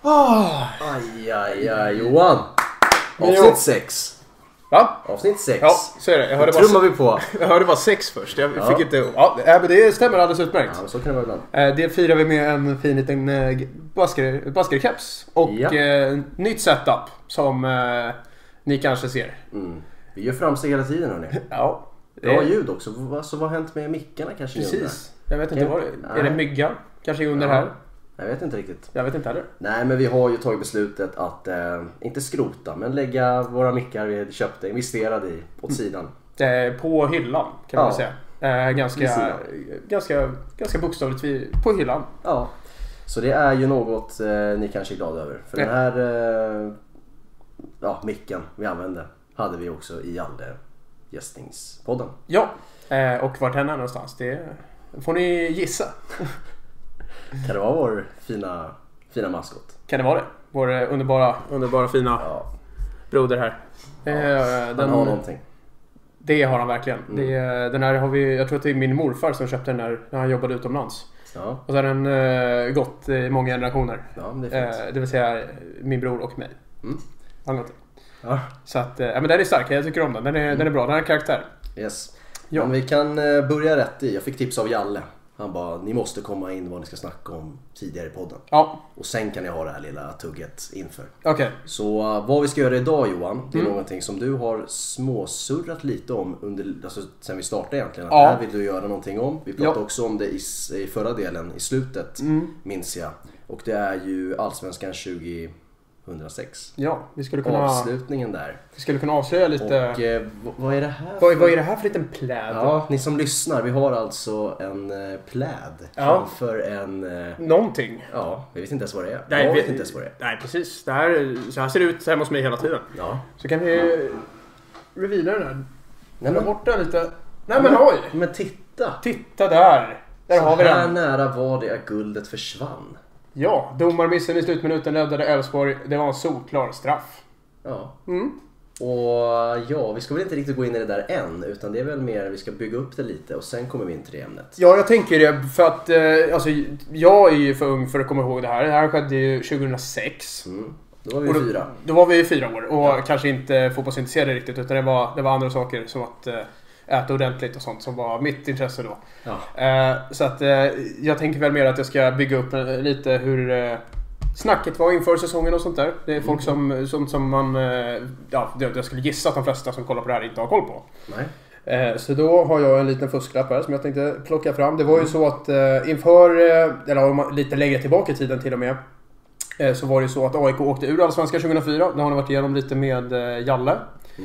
Aj, Johan. Avsnitt 6. Va? Avsnitt 6. Ja, så är det. Jag hörde trummar vi på. Jag hörde bara 6 först. Jag fick inte... Ja, men det stämmer alldeles utmärkt. Ja, så kan det vara ibland. Det firar vi med en fin liten baskerkeps. Och nytt setup som ni kanske ser. Vi gör framsteg hela tiden, hörni. Ja. Bra ljud också. Så vad har hänt med mickarna kanske? Precis. Jag vet inte vad det är. Är det mygga? Kanske under här? Jag vet inte riktigt. Jag vet inte heller. Nej, men vi har ju tagit beslutet att inte skrota, men lägga våra mickar vi köpte, investerade i, åt sidan. På hyllan kan man säga. Ganska bokstavligt på hyllan. Ja, så det är ju något ni kanske är glada över. För den här micken vi använde hade vi också i alla gästningspodden. Ja, och vart henne någonstans, det får ni gissa. Kan det vara vår fina maskot? Kan det vara det? Vår underbara fina broder här. Den har någonting. Det har han verkligen. Den här har vi, jag tror att det är min morfar som köpte den när han jobbade utomlands. Ja. Och så har den gått i många generationer. Ja, det är fint. Det vill säga min bror och mig. Ja. Så att, men den är stark, jag tycker om den. Den är bra, den har karaktär. Yes. Ja. Men vi kan börja rätt i. Jag fick tips av Jalle. Han bara, ni måste komma in vad ni ska snacka om tidigare i podden. Ja. Och sen kan ni ha det här lilla tugget inför. Okej. Så vad vi ska göra idag, Johan, det är någonting som du har småsurrat lite om sen vi startade egentligen. Att det här vill du göra någonting om. Vi pratade också om det i förra delen, i slutet, minns jag. Och det är ju Allsvenskan 2006. Ja, vi skulle kunna... Avslutningen där. Vi skulle kunna avslöja lite... Och vad är det här? Vad är det här för liten pläd? Ja, ni som lyssnar, vi har alltså en pläd framför en... Någonting. Ja, vi vet inte ens vad det är. Nej, jag vet inte ens vad det är. Nej, precis. Så här ser det ut hemma hos mig hela tiden. Ja. Så kan vi reveala den här. Nej, men borta lite. Nej, men oj! Men titta! Titta där! Där har vi den. Här nära var det att guldet försvann. Ja, domarmissen i slutminuten räddade Elfsborg. Det var en solklar straff. Ja. Och vi ska väl inte riktigt gå in i det där än, utan det är väl mer vi ska bygga upp det lite och sen kommer vi in till det ämnet. Ja, jag tänker det för att jag är ju för ung för att komma ihåg det här. Det här skedde ju 2006. Då var vi 4. Då var vi 4 år och kanske inte fotbollsintresserade riktigt, utan det var andra saker som att äta ordentligt och sånt som var mitt intresse då. Ja. Så att jag tänker väl mer att jag ska bygga upp lite hur snacket var inför säsongen och sånt där. Det är folk som man jag skulle gissa att de flesta som kollar på det här inte har koll på. Nej. Så då har jag en liten fusklapp här som jag tänkte plocka fram. Det var ju så att inför, eller lite längre tillbaka i tiden till och med, så var det så att AIK åkte ur Allsvenskan 2004. Det har ni varit igenom lite med Jalle.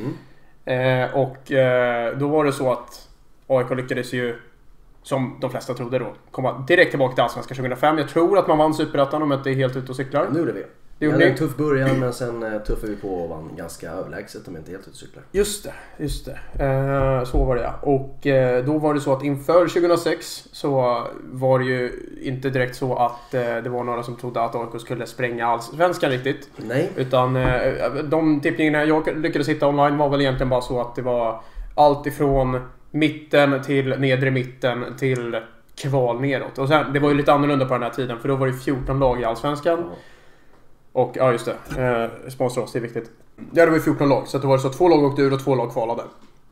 Och då var det så att AIK lyckades ju, som de flesta trodde då, komma direkt tillbaka till Allsvenskan 2005. Jag tror att man vann Superettan om inte är helt ute och cyklar. Nu gjorde vi. Vi hade en tuff början, men sen tuffade vi på och vann ganska överlägset om inte helt ute och cyklar. Just det. Så var det. Och då var det så att inför 2006 så var det ju inte direkt så att det var några som trodde att AIK skulle spränga Allsvenskan riktigt. Nej. Utan de tippningarna jag lyckades hitta online var väl egentligen bara så att det var allt ifrån mitten till nedre mitten till kval neråt. Och sen, det var ju lite annorlunda på den här tiden, för då var det 14 lag i Allsvenskan. Och ja, just det. Sponsra oss, det är viktigt. Ja, det var 14 lag. Så att det var så 2 lag åkte ur och 2 lag kvalade.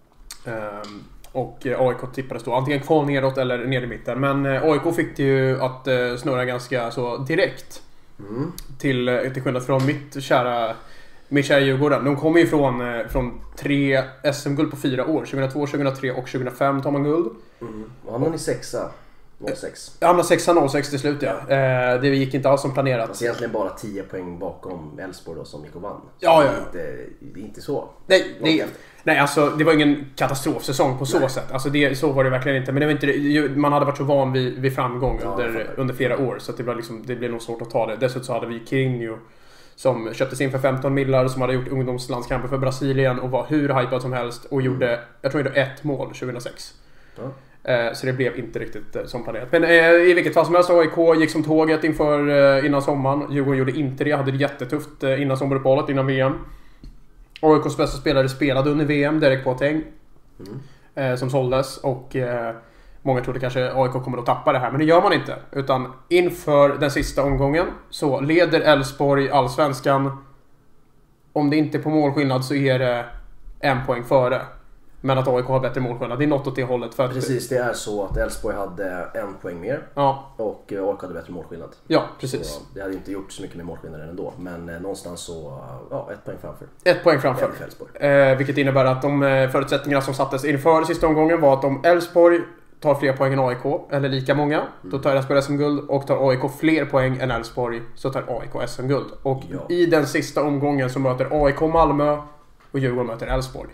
Och AIK tippades då antingen kval neråt eller ner i mitten. Men AIK fick det ju att snurra ganska så direkt. Till skillnad från mitt kära Djurgården. De kommer ju från 3 SM-guld på 4 år. 2002, 2003 och 2005 tar man guld. Och han var i 6. 06. Ja, men 6-06 till slut, ja. Det gick inte alls som planerat. Alltså egentligen bara 10 poäng bakom Elfsborg då, som gick och vann. Så ja. Det är inte så. Nej, alltså det var ingen katastrofsäsong på så sätt. Alltså så var det verkligen inte. Men det var inte, man hade varit så van vid framgång under flera år. Så att det blev nog svårt att ta det. Dessutom så hade vi Coutinho som köptes in för 15 millar, som hade gjort ungdomslandskamper för Brasilien och var hur hypad som helst. Och gjorde, jag tror det 1 mål 2006. Ja. Så det blev inte riktigt som planerat. Men i vilket fall som helst, AIK gick som tåget innan sommaren. Djurgården gjorde inte det. Hade det jättetufft innan sommaruppehållet, innan VM. AIKs bästa spelare spelade under VM, Derek Boateng, som såldes. Och Många trodde kanske AIK kommer att tappa det här, men det gör man inte. Utan inför den sista omgången så leder Elfsborg Allsvenskan. Om det inte är på målskillnad så är det 1 poäng före. Men att AIK har bättre målskillnad. Det är något åt det hållet. För att... Precis, det är så att Elfsborg hade 1 poäng mer. Ja. Och AIK hade bättre målskillnad. Ja, precis. Så det hade inte gjort så mycket med målskillnaden ändå. Men någonstans så, 1 poäng framför. 1 poäng framför. Vilket innebär att de förutsättningarna som sattes inför sista omgången var att om Elfsborg tar fler poäng än AIK, eller lika många, då tar Elfsborg SM-guld. Och tar AIK fler poäng än Elfsborg, så tar AIK SM-guld. Och i den sista omgången så möter AIK Malmö och Djurgården möter Elfsborg.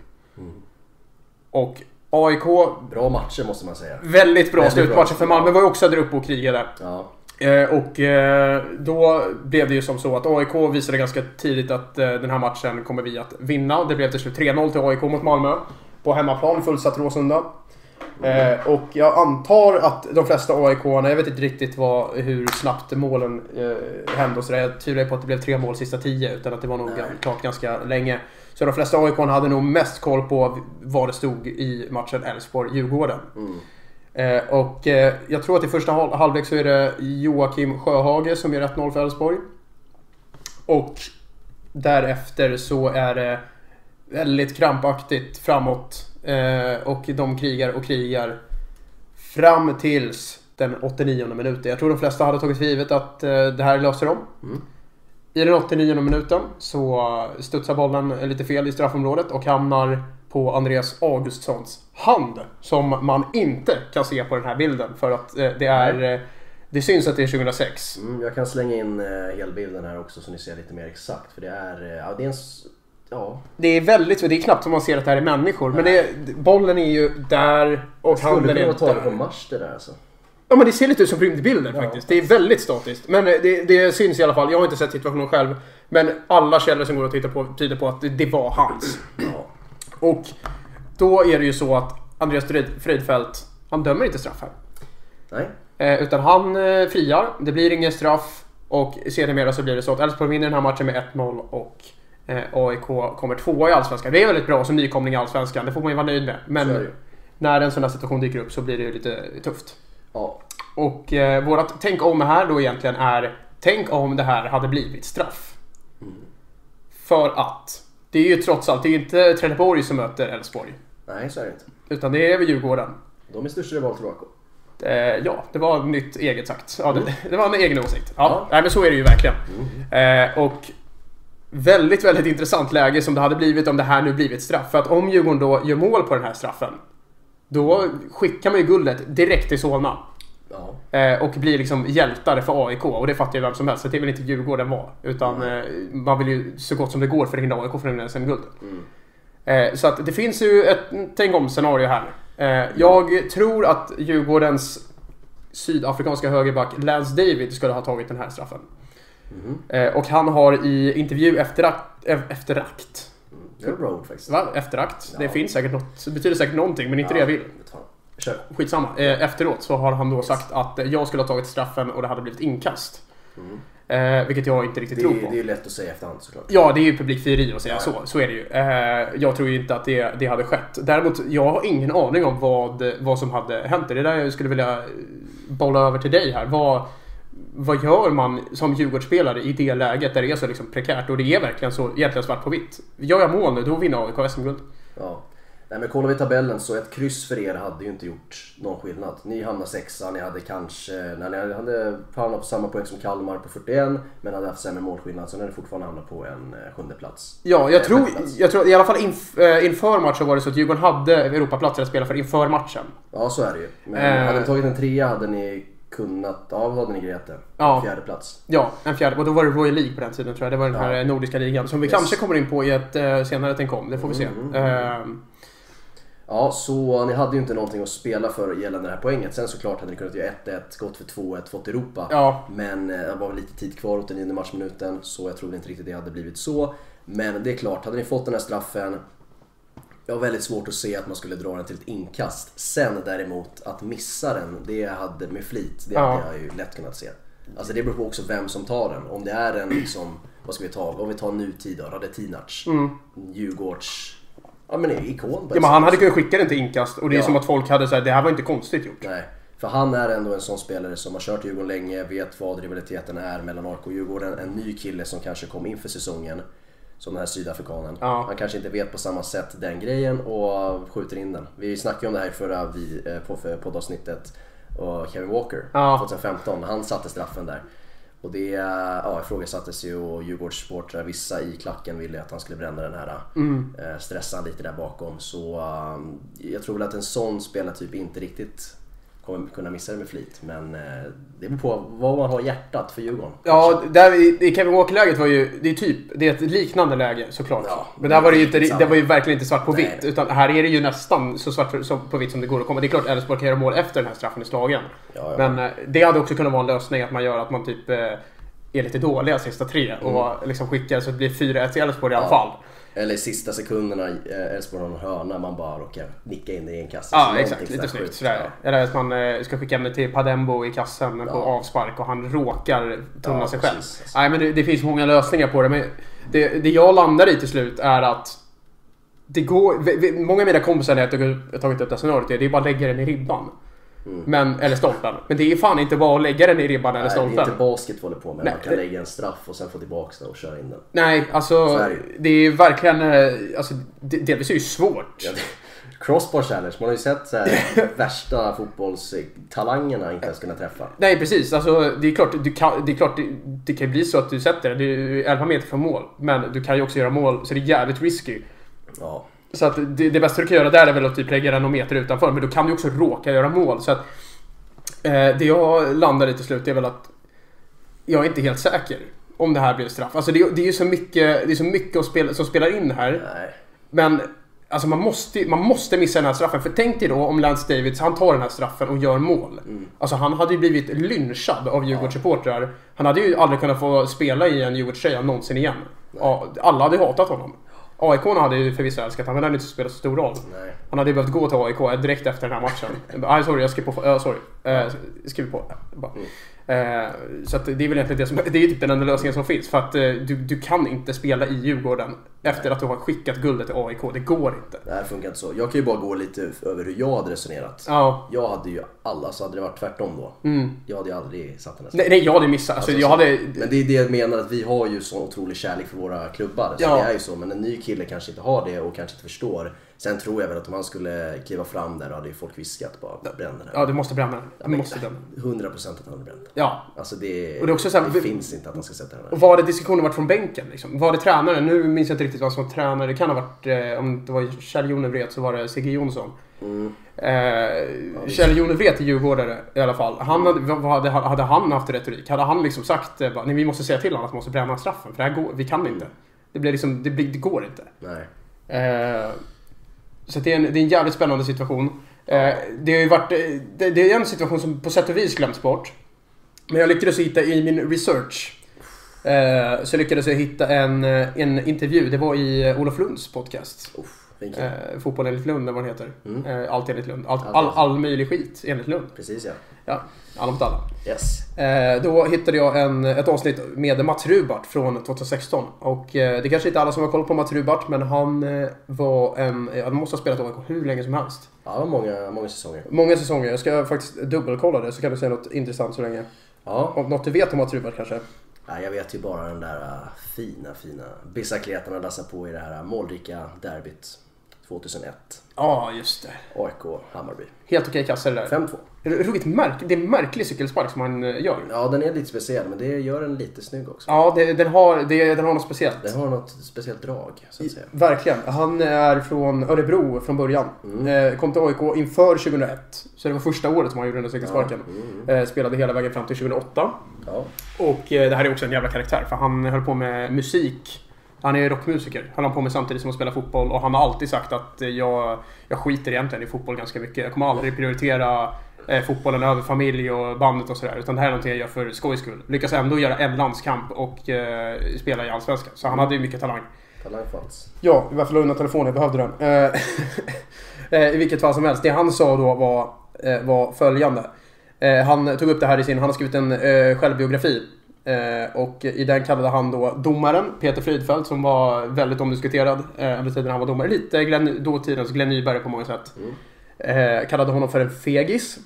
Och AIK... Bra matcher måste man säga. Väldigt bra slutmatcher, för Malmö var ju också där uppe och krigade. Ja. Och då blev det ju som så att AIK visade ganska tidigt att den här matchen kommer vi att vinna. Det blev till slut 3-0 till AIK mot Malmö på hemmaplan, fullsatt Råsunda. Och jag antar att de flesta AIK-arna, jag vet inte riktigt hur snabbt målen hände och sådär. Jag tvivlar på att det blev 3 mål sista 10, utan att det var nog klart ganska länge. Så de flesta AIK-arna hade nog mest koll på vad det stod i matchen Elfsborg-Djurgården. Och jag tror att i första halvlek så är det Joakim Sjöhage som gör 1-0 för Elfsborg. Och därefter så är det väldigt krampaktigt framåt. Och de krigar fram tills den 89:e minuten. Jag tror de flesta hade tagit för givet att det här löser de. I den 89:e minuten så studsar bollen lite fel i straffområdet och hamnar på Andreas Augustsons hand, som man inte kan se på den här bilden för att det syns att det är 2006. Jag kan slänga in helbilden här också så ni ser lite mer exakt, för det är det är väldigt, det är knappt som man ser att det här är människor. Nej. Men bollen är ju där och handen är ta det på match det där alltså. Ja, men det ser lite ut som rymdbilder faktiskt. Det är väldigt statiskt. Men det syns i alla fall. Jag har inte sett situationen själv, men alla källor som går att titta på tyder på att det var hans. Och då är det ju så att Andreas Fridfeldt, han dömer inte straff här. Nej. Utan han friar. Det blir ingen straff. Och sedermera så blir det så att Elfsborg vinner den här matchen med 1-0 och AIK kommer 2 i Allsvenskan. Det är väldigt bra som nykomling i Allsvenskan. Det får man ju vara nöjd med. Men när en sån här situation dyker upp så blir det lite tufft. Ja. Och vårat tänk om här då egentligen är: tänk om det här hade blivit straff. För att det är ju trots allt, det är inte Trelleborg som möter Elfsborg. Nej, så är det inte. Utan det är väl Djurgården. De är största rival till AIK. Ja, det var nytt eget sagt. Ja, det var en egen åsikt. Ja. Nej, men så är det ju verkligen. Och väldigt, väldigt intressant läge som det hade blivit om det här nu blivit straff. För att om Djurgården då gör mål på den här straffen, då skickar man ju guldet direkt till Solna. Och blir liksom hjältare för AIK. Och det fattar ju vem som helst. Så det är väl inte Djurgården var. Utan man vill ju så gott som det går förhindra AIK från en SM-guld. Så att det finns ju ett tänk om scenario här. Jag tror att Djurgårdens sydafrikanska högerback Lance David skulle ha tagit den här straffen. Och han har i intervju efter akt. Det är road faktiskt. Va? Efter akt? Ja. Det finns säkert något, det betyder säkert någonting, men inte det jag vill. Skitsamma. Efteråt så har han då sagt att jag skulle ha tagit straffen och det hade blivit inkast. Vilket jag inte riktigt tror på. Det är ju lätt att säga efterhand såklart. Ja, det är ju publikfrieri att säga så är det ju. Jag tror ju inte att det hade skett. Däremot, jag har ingen aning om vad som hade hänt. Det är där jag skulle vilja bolla över till dig här. Vad gör man som Djurgårdsspelare i det läget där det är så liksom prekärt och det är verkligen så egentligen svart på vitt? Gör jag mål nu, då vinner AIK SM-guld. Ja. Nej, men kollar vi tabellen så ett kryss för er hade ju inte gjort någon skillnad. Ni hamnade 6:a, ni hade kanske, när ni hade hamnat på samma poäng som Kalmar på 41, men hade haft sämre målskillnad, så när ni fortfarande hamnat på en 7:e plats. Ja, jag tror i alla fall inför matchen var det så att Djurgården hade Europaplatser att spela för inför matchen. Ja, så är det ju. Men hade ni tagit en 3 hade ni kunnat, hade ni grejat det. En 4:e plats. Ja, en 4:e. Och då var det Royal League på den tiden tror jag. Det var den här nordiska ligan som vi kanske kommer in på i ett senare tänk om. Det får vi se. Ja, så ni hade ju inte någonting att spela för gällande det här poänget. Sen såklart hade ni kunnat göra 1-1, gått för 2-1, fått Europa. Ja. Men det var lite tid kvar åt den 9:e matchminuten, så jag tror inte riktigt det hade blivit så. Men det är klart, hade ni fått den här straffen, jag har väldigt svårt att se att man skulle dra den till ett inkast. Sen däremot att missa den, det hade med flit, det hade jag ju lätt kunnat se. Alltså det beror på också vem som tar den. Om det är en liksom, vad ska vi ta? Om vi tar nutid då, Radetinac, Djurgårds. Ja, men ikon. Ja, men han hade kunnat skicka den till inkast. Och det är som att folk hade sagt, det här var inte konstigt gjort. Nej, för han är ändå en sån spelare som har kört Djurgården länge, vet vad rivaliteten är mellan AIK och Djurgården. En ny kille som kanske kom inför säsongen, som den här sydafrikanen. Ja. Han kanske inte vet på samma sätt den grejen och skjuter in den. Vi snackade om det här förra på poddavsnittet. Och Kevin Walker, 2015, han satte straffen där. Och det ifrågasattes ju, och Djurgårdssupportrar, vissa i klacken ville att han skulle bränna den här. Stressa lite där bakom. Så jag tror väl att en sån spelartyp inte riktigt kommer kunna missa det med flit. Men det beror på vad man har hjärtat för Djurgården. Ja, där i Kevin Walker-läget var ju, det är ett liknande läge såklart. Ja, men där var det ju inte, det var ju verkligen inte svart på vitt. Utan här är det ju nästan så svart på vitt som det går att komma. Det är klart Elfsborg kan göra mål efter den här straffen i slagen. Ja. Men det hade också kunnat vara en lösning att man gör att man typ är lite dåliga sista 3 och liksom skickar så att det blir 4-1 till Elfsborg i alla fall. Eller i sista sekunderna Elfsborg har en hörna, man bara råkar nicka in i en kassa. Ja, exakt, lite snyggt. Eller att man ska skicka med till Padembo i kassen på avspark och han råkar tunna sig själv. Nej, men det finns många lösningar på det. Men det jag landar i till slut är att det går, många av mina kompisar när jag har tagit upp det scenariot, det är bara att lägga den i ribban. Eller stolpen. Men det är fan inte bara att lägga den i ribban eller stolpen. Det är inte basket håller på med. Man kan lägga en straff och sen få tillbaka den och köra in den. Nej, alltså det är verkligen alltså, det är ju svårt. Ja, crossbar challenge, man har ju sett så här, värsta fotbollstalangerna inte ens kunna träffa. Nej, precis. Alltså, det är klart det kan bli så att du sätter den. Det är 11 meter från mål. Men du kan ju också göra mål, så det är jävligt risky. Ja. Så att det bästa du kan göra där är väl att typ lägga den någon meter utanför. Men då kan du också råka göra mål. Så att det jag landar i till slut är väl att jag är inte helt säker om det här blir straff. Alltså det är ju så mycket som spelar in här. Nej. Men alltså man måste missa den här straffen. För tänk dig då om Lance Davids, han tar den här straffen och gör mål. Alltså han hade ju blivit lynchad av Djurgårdssupportrar. Han hade ju aldrig kunnat få spela i en Djurgårdströja någonsin igen. Alla hade hatat honom. AIK hade ju förvisso älskat han, men det hade inte spelat så stor roll. Nej. Han hade ju behövt gå till AIK direkt efter den här matchen. Sorry, jag skrev på. Skriv på. Så att det är väl egentligen det som det är typ den enda lösningen som finns. För att du kan inte spela i Djurgården efter att du har skickat guldet till AIK. Det går inte. Det här funkar inte så. Jag kan ju bara gå lite över hur jag hade resonerat. Jag hade ju alla, så hade det varit tvärtom då. Jag hade ju aldrig satt den här. Nej, jag hade missat. Alltså, jag hade... Men det är det jag menar, att vi har ju så otrolig kärlek för våra klubbar. Så det är ju så, men en ny kille kanske inte har det och kanske inte förstår. Sen tror jag väl att om han skulle kliva fram där, då hade ju folk viskat bara bränna den. Ja, du måste bränna den. 100% att han hade bränt. Ja. Alltså det, och det, är också så här, det finns inte att han ska sätta den här. Och var det diskussionen varit från bänken liksom? Var det tränaren? Nu minns jag inte riktigt vad som var tränare. Det kan ha varit, om det var Kjell Jonevret så var det Sigge Jonsson. Kjell Jonevret är djurgårdare i alla fall. Hade han haft retorik? Hade han liksom sagt nej, vi måste säga till honom att man måste bränna straffen, för det här går, vi kan inte. Det blir liksom, det går inte. Nej. Så det är en jävligt spännande situation. Det har ju varit, det är en situation som på sätt och vis glömts bort. Men jag lyckades hitta i min research, så lyckades jag hitta en intervju. Det var i Olof Lunds podcast. Fotboll enligt Lund, vad den heter. Allt enligt Lund. All möjlig skit enligt Lund. Precis, ja. Ja, alla mot alla. Yes. Då hittade jag ett avsnitt med Mats Rubart från 2016. Och det kanske inte alla som har koll på Mats Rubart, men han var han måste ha spelat AIK hur länge som helst. Ja, många säsonger. Många säsonger. Jag ska faktiskt dubbelkolla det, så kan du säga något intressant så länge. Ja. Om något du vet om Mats Rubart kanske. Ja, jag vet ju bara den där fina bissakleten han dassar på i det här målrika derbyt 2001. Ja, just det. AIK Hammarby. Helt okej kassar det där. 5-2. Det är en märklig cykelspark som han gör. Ja, den är lite speciell, men det gör den lite snygg också. Ja, den har något speciellt. Den har något speciellt drag, så att säga. Verkligen. Han är från Örebro från början. Kom till AIK inför 2001. Så det var första året som han gjorde den cykelsparken. Spelade hela vägen fram till 2008. Ja. Och det här är också en jävla karaktär, för han höll på med musik. Han är rockmusiker. Han har på med samtidigt som att spela fotboll. Och han har alltid sagt att jag skiter egentligen i fotboll ganska mycket. Jag kommer aldrig prioritera fotbollen över familj och bandet och sådär. Utan det här är någonting jag gör för skojs skull. Lyckas ändå göra en landskamp och spela i Allsvenskan. Så han hade ju mycket talang. Talang fanns. Ja, i varför la undan telefonen? Jag behövde den. I vilket fall som helst. Det han sa då var följande. Han tog upp det här han har skrivit en självbiografi. Och i den kallade han då domaren Peter Frydfeldt, som var väldigt omdiskuterad under tiden han var domare. Lite dåtidens Glenn Nyberg på många sätt. Kallade honom för en fegis.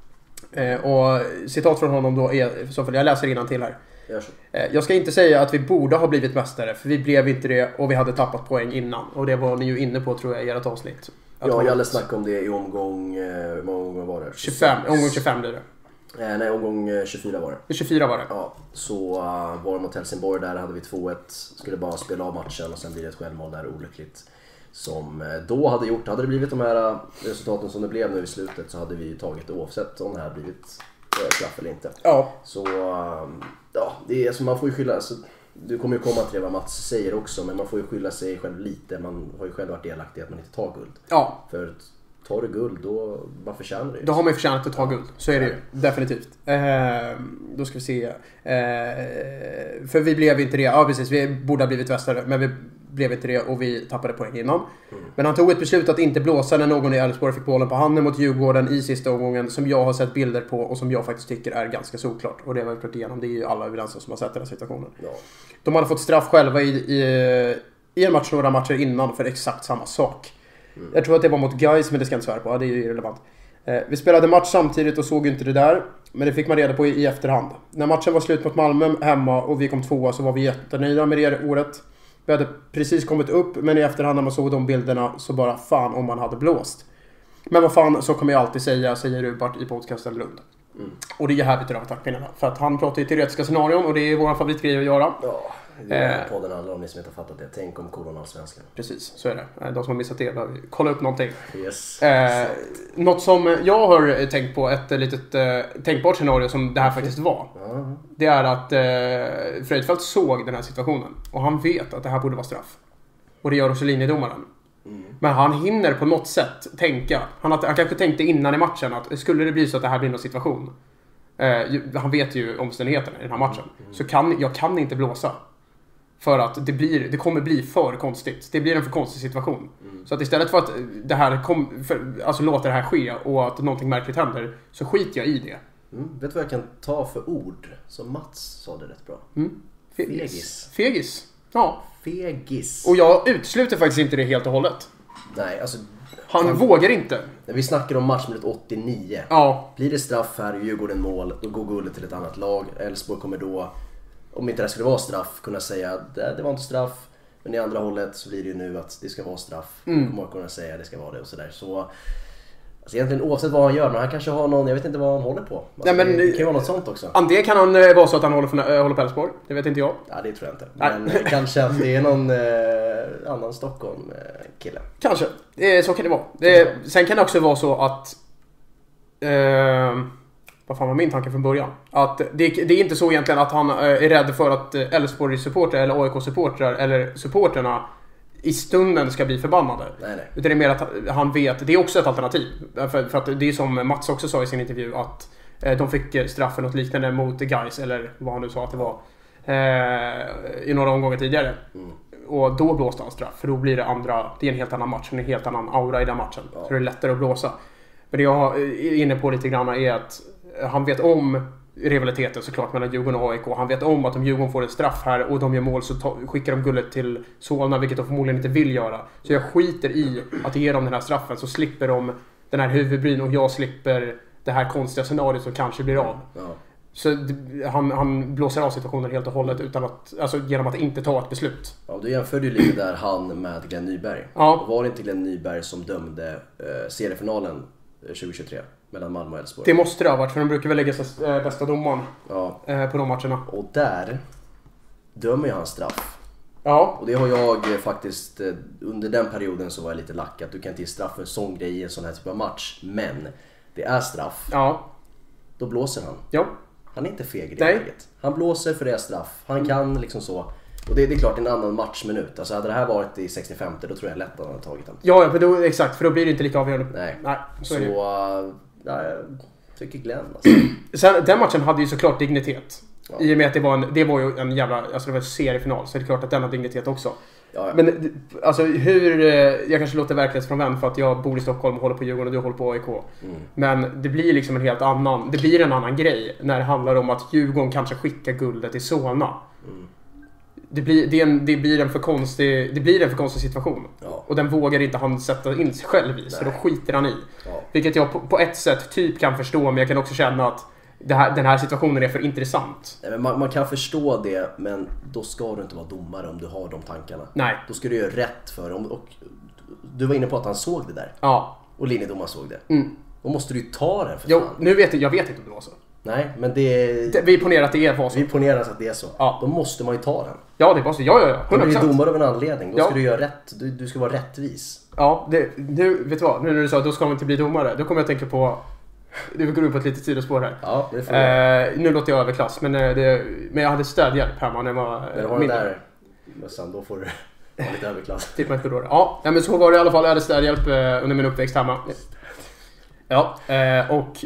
Och citat från honom då är, så jag läser innantill här. Jag ska inte säga att vi borde ha blivit mästare, för vi blev inte det och vi hade tappat poäng innan. Och det var ni ju inne på, tror jag, i ert avsnitt. Ja, jag snackade om det i omgång... hur många gånger var det? 25, omgång 25 blir det. Nej, omgång 24 var det. 24 var det. Ja, så var det mot Helsingborg, där hade vi 2-1. Skulle bara spela av matchen och sen blir det ett självmål där, olyckligt. Som då hade gjort, hade det blivit de här resultaten som det blev nu i slutet, så hade vi tagit det oavsett om det här blivit straff eller inte. Ja. Så ja, det är, alltså, man får ju skylla, alltså, du kommer ju komma till det vad Mats säger också, men man får ju skylla sig själv lite. Man har ju själv varit delaktig att man inte tar guld. Ja. För tar du guld, då man förtjänar det. Då har man ju förtjänat att ta guld. Så är det ju, definitivt. Då ska vi se. För vi blev inte det. Ja, precis. Vi borde ha blivit mästare, men vi blev inte det och vi tappade poäng innan. Men han tog ett beslut att inte blåsa när någon i Elfsborg fick bollen på handen mot Djurgården i sista omgången, som jag har sett bilder på och som jag faktiskt tycker är ganska såklart. Och det har vi gått igenom. Det är ju alla överens som har sett den här situationen. Ja. De hade fått straff själva i en match, några matcher innan, för exakt samma sak. Jag tror att det var mot Gais, men det ska jag inte svära på. Det är ju irrelevant. Vi spelade match samtidigt och såg inte det där, men det fick man reda på i efterhand. När matchen var slut mot Malmö hemma och vi kom 2, så var vi jättenöjda med det året. Vi hade precis kommit upp, men i efterhand när man såg de bilderna så bara fan om man hade blåst. Men vad fan, så kommer jag alltid säga, säger Rubart i podcasten Lund. Och det är ju här vi tar av tackpinnarna. För att han pratar ju teoretiska scenarion och det är vår favoritgrej att göra. Ja, det är podden handlar om, ni som inte har fattat det. Tänk om kolonalsvenskan. Precis, så är det. De som har missat det, kolla upp någonting. Yes. Något som jag har tänkt på, ett litet tänkbart scenario som det här faktiskt var. Det är att Fröjdfeldt såg den här situationen och han vet att det här borde vara straff. Och det gör också linjedomaren. Men han hinner på något sätt tänka. Han kanske tänkte innan i matchen att skulle det bli så att det här blir någon situation. Han vet ju omständigheterna i den här matchen. Så jag kan inte blåsa. För att det kommer bli för konstigt. Det blir en för konstig situation. Så att istället för att det här alltså låter det här ske och att någonting märkligt händer, så skiter jag i det. Vet du vad jag kan ta för ord? Som Mats sa det rätt bra. Fegis. Ja. Fegis. Och jag utesluter faktiskt inte det helt och hållet. Nej, alltså... Han vågar inte. När vi snackar om matchminut 89. Ja. Blir det straff här, Djurgården mål, då går guldet till ett annat lag. Elfsborg kommer då, om inte det skulle vara straff, kunna säga att det var inte straff. Men i andra hållet så blir det ju nu att det ska vara straff. Kommer kunna säga att det ska vara det och sådär. Så alltså egentligen oavsett vad han gör, men han kanske har någon, jag vet inte vad han håller på. Alltså, men, det kan ju vara något sånt också. Det kan han vara så att han håller på Elfsborg. Det vet inte jag. Ja, det tror jag inte. Men kanske att det är någon annan Stockholm-kille. Kanske. Så kan det vara. Sen kan det också vara så att... vad fan var min tanke från början? Att det är inte så egentligen att han är rädd för att Elfsborg-supportrar eller AIK-supportrar eller supporterna i stunden ska bli förbannade. Nej. Utan det är mer att han vet, det är också ett alternativ. För att det är som Mats också sa i sin intervju, att de fick straffen något liknande mot Gais, eller vad han nu sa att det var, i några omgångar tidigare. Och då blåste han straff, för då blir det är en helt annan match, en helt annan aura i den matchen. Ja. Så det är lättare att blåsa. Men det jag är inne på lite grann är att han vet om rivaliteten såklart mellan Djurgården och AIK. Han vet om att om Djurgården får ett straff här och de gör mål, så skickar de guldet till Solna, vilket de förmodligen inte vill göra. Så jag skiter i att ge dem den här straffen, så slipper de den här huvudbryn och jag slipper det här konstiga scenariot som kanske blir av. Ja. Så han blåser av situationen helt och hållet utan att, alltså, genom att inte ta ett beslut. Ja, du jämförde ju lite där han med Glenn Nyberg. Ja. Var det inte Glenn Nyberg som dömde seriefinalen 2023 mellan Malmö och Elfsborg? Det måste det ha varit, för de brukar väl lägga bästa domaren på de matcherna. Och där dömer ju han straff. Ja. Och det har jag faktiskt, under den perioden så var jag lite lack att du kan inte ge straff för en sån grej i en sån här typ av match. Men det är straff. Ja. Då blåser han. Ja. Han är inte feg i det läget. Han blåser för det är straff. Han kan liksom så. Och det är klart en annan matchminut. Alltså hade det här varit i 65, då tror jag lätt att han hade tagit den. Ja, för då, exakt. För då blir det inte lika avgörande. Nej. Så är det. Jag tycker Glenn alltså. Sen, den matchen hade ju såklart dignitet. Ja. I och med att det var ju en jävla, alltså det var en seriefinal, så det är klart att den har dignitet också. Ja. Men alltså jag kanske låter verklighetsfrånvänd för att jag bor i Stockholm och håller på Djurgården och du håller på AIK. Men det blir liksom det blir en annan grej när det handlar om att Djurgården kanske skickar guldet till Solna. Det blir en för konstig situation. Ja. Och den vågar inte han sätta in sig själv i, så då skiter han i. Ja. Vilket jag på ett sätt typ kan förstå, men jag kan också känna att den här situationen är för intressant. Nej, men man kan förstå det, men då ska du inte vara domare om du har de tankarna. Nej. Då ska du göra rätt för dem. Och du var inne på att han såg det där. Ja. Och linjedomaren såg det. Då måste du ju ta den för fan. Jag vet inte om det var så. Nej, men det... Vi ponerar att det var så. Vi ponerar att det är så. Ja. Då måste man ju ta den. Ja, det måste. Ja. 100%. Du är domare av en anledning. Då ska du göra rätt. Du ska vara rättvis. Ja, nu vet du vad? Nu när du sa att då ska man inte bli domare, då kommer jag att tänka på... Du går upp på ett litet sidospår här. Ja, det får nu låter jag överklass, men jag hade stödhjälp hemma när jag var mindre. Där, men då får du ha lite överklass. Typ ett år. Ja, men så var det i alla fall. Jag hade stödhjälp under min uppväxt hemma. Ja, och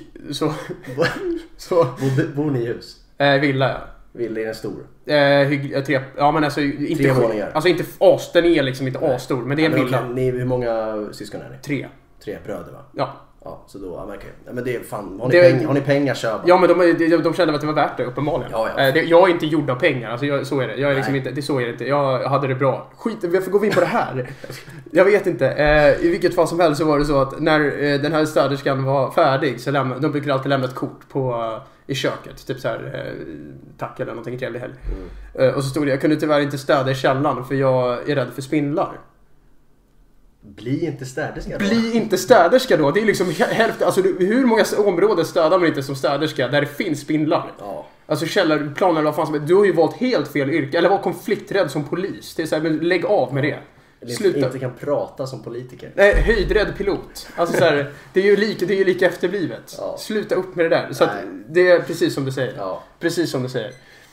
så Bor ni i hus? Villa, ja. Villa är den stor? 3, ja men alltså inte 3 våningar. Alltså inte den är liksom inte astor, men det är en villa. Hur många syskon är ni? 3 bröder, va? Ja. Ja, så då, men det är fan, har ni pengar köpa? Ja, men de kände att det var värt det, uppenbarligen. Ja. Jag är inte gjord av pengar, alltså så är det. Jag är liksom inte, så är det inte. Jag hade det bra. Skit, vi får gå in på det här. Jag vet inte. I vilket fall som helst så var det så att när den här städerskan var färdig så de brukade alltid lämna ett kort i köket, typ så här tack eller någonting, trevlig helg. Och så stod det: jag kunde tyvärr inte städa i källaren för jag är rädd för spindlar. Bli inte städerska då. Bli inte städerska då. Det är liksom hälften. Alltså hur många områden städar man inte som städerska där det finns spindlar? Ja. Alltså källarplaner eller vad fan som helst. Du har ju valt helt fel yrke. Eller var konflikträdd som polis. Det är så här, men lägg av med det. Sluta. Inte kan prata som politiker. Nej, höjdrädd pilot. Alltså så här, det är ju lika efterblivet. Ja. Sluta upp med det där. Så att det är precis som du säger. Ja. Precis som du säger.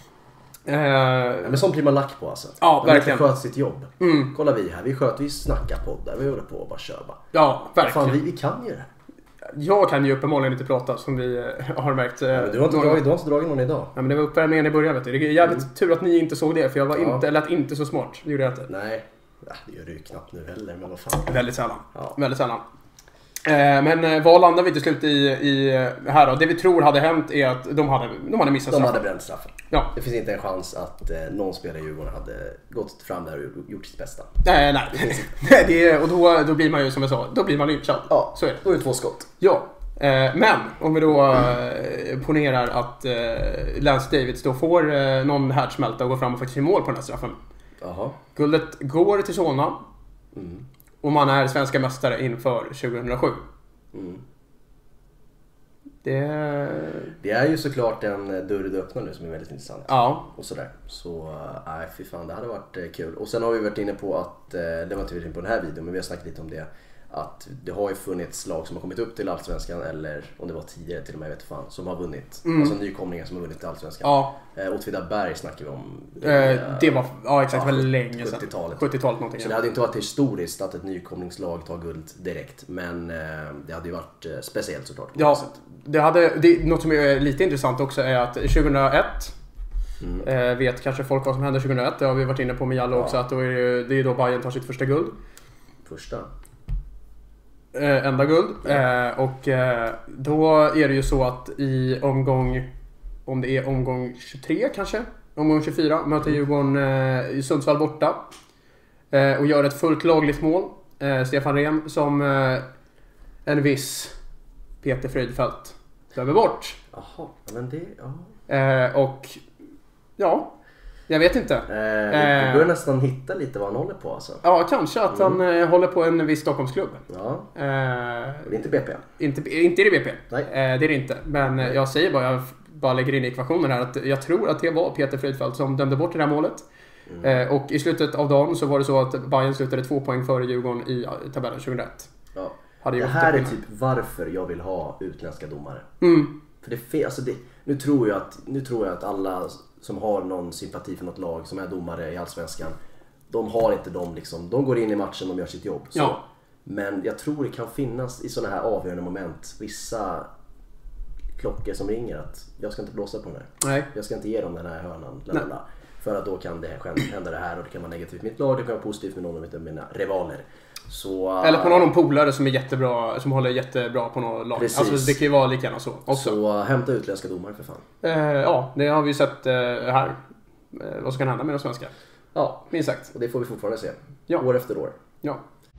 Men sånt blir man lack på alltså. Ja, verkligen. Man sköter sitt jobb. Kolla vi snackar poddar. Vi håller på och bara kör. Ja, verkligen. Fan, vi kan ju det. Jag kan ju uppenbarligen inte prata, som vi har märkt. Men du har inte dragit någon idag. Ja, men det var uppvärmningen i början, vet du. Det är jävligt tur att ni inte såg det, för jag var lät inte så smart. Det gjorde jag inte. Nej, det gör du ju knappt nu heller, men vad fan. Väldigt sällan. Ja. Väldigt sällan. Men vad landar vi till slut i här då? Det vi tror hade hänt är att de hade missat straffen. De hade bränt straffen. Ja. Det finns inte en chans att någon spelare i Djurgården hade gått fram där och gjort sitt bästa. Nej. Och då blir man ju, som jag sa, då blir man lynchad. Ja, så är det. Då är det 2 skott. Ja. Men om vi då ponerar att Lance Davids då får någon härdsmälta och går fram och faktiskt i mål på den här straffen. Jaha. Guldet går till Solna. Och man är svenska mästare inför 2007. Det är ju såklart en dörr du öppnar nu som är väldigt intressant. Ja. Och sådär. Så fy fan, det hade varit kul. Och sen har vi varit inne på att, det var inte vi inne på den här videon, men vi har snackat lite om det. Att det har ju funnits lag som har kommit upp till Allsvenskan, eller om det var 10 till och med, vet fan, som har vunnit. Alltså nykomlingar som har vunnit till Allsvenskan. Ja. Åtvidaberg snackar vi om. Det var exakt väldigt länge sedan. 70-talet någonting. Så det hade inte varit historiskt att ett nykomlingslag tar guld direkt. Men det hade ju varit speciellt såklart. Ja, något som är lite intressant också är att 2001 vet kanske folk vad som hände 2001. Det har vi varit inne på med Jallo också, att då det är då Bayern tar sitt första guld. Enda guld. Och då är det ju så att i omgång, om det är omgång 23 kanske, omgång 24, möter Djurgården i Sundsvall borta och gör ett fullt lagligt mål. Stefan Rehn som en viss Peter Frydfeldt glömmer bort. Jaha, men det... Och ja, jag vet inte. Du börjar nästan hitta lite vad han håller på alltså. Ja, kanske att han håller på en viss Stockholmsklubb. Ja. Det är inte BP. Inte är det BP. Nej. Det är det inte. Men jag säger jag lägger in i ekvationen här att jag tror att det var Peter Frydfeldt som dömde bort det här målet. Och i slutet av dagen så var det så att Bayern slutade 2 poäng före Djurgården i tabellen 2001. Ja. Det här är typ varför jag vill ha utländska domare. För nu tror jag att alla som har någon sympati för något lag som är domare i Allsvenskan, de har inte de går in i matchen, de gör sitt jobb. Så. Ja. Men jag tror det kan finnas i sådana här avgörande moment vissa klockor som ringer att jag ska inte blåsa på den här. Nej. Jag ska inte ge dem den här hörnan. Lalala. För att då kan det hända det här och det kan vara negativt med mitt lag, det kan vara positivt med någon av mina rivaler. Så, eller på någon polare som är jättebra, som håller jättebra på något lag. Precis. Alltså det kan ju vara lika gärna så också. Så hämta utländska domare för fan. Ja, det har vi sett här. Vad ska hända med de svenska? Ja, minst sagt. Och det får vi fortfarande se. Ja. År efter år. Ja.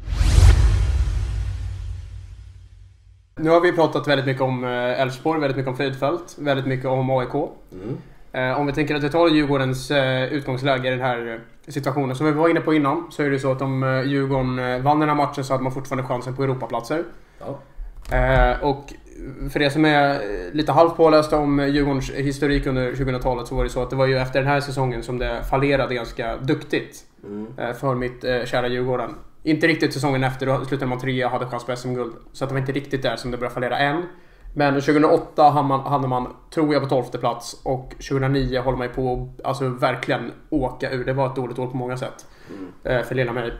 Nu har vi pratat väldigt mycket om Elfsborg, väldigt mycket om Fridfält, väldigt mycket om AIK. Om vi tänker att vi tar Djurgårdens utgångsläge i den här situationen som vi var inne på innan, så är det så att om Djurgården vann den här matchen så hade man fortfarande chansen på Europaplatser. Ja. Och för det som är lite halvt pålästa om Djurgårdens historik under 2000-talet, så var det så att det var ju efter den här säsongen som det fallerade ganska duktigt för mitt kära Djurgården. Inte riktigt säsongen efter, då slutade man 3 och hade chans på SM-guld. Så att det var inte riktigt där som det började fallera än. Men 2008 hade man, tror jag, på 12:e plats. Och 2009 håller man ju på att alltså, verkligen åka ur. Det var ett dåligt år på många sätt. För lilla mig.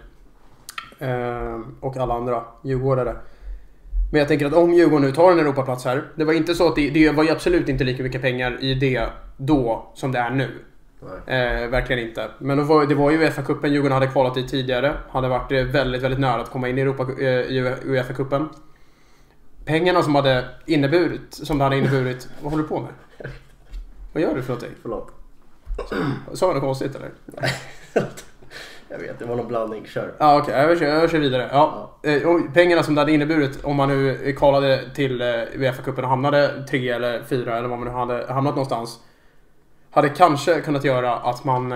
Och alla andra djurgårdare. Men jag tänker att om Djurgården nu tar en Europaplats här. Det var inte så att det var ju absolut inte lika mycket pengar i det då som det är nu. Verkligen inte. Men det var ju UEFA-cupen Djurgården hade kvalat i tidigare. Hade varit väldigt, väldigt nära att komma in i UEFA-cupen. Pengarna som det hade inneburit. Vad håller du på med? Vad gör du för någonting? Förlåt. Sa jag något konstigt eller? Jag vet, det var någon blandning. Kör. Ja, okej. Jag kör vidare. Ja. Pengarna som det hade inneburit om man nu kvalade till UEFA-cupen och hamnade 3 eller 4 eller vad man nu hade hamnat någonstans, hade kanske kunnat göra att man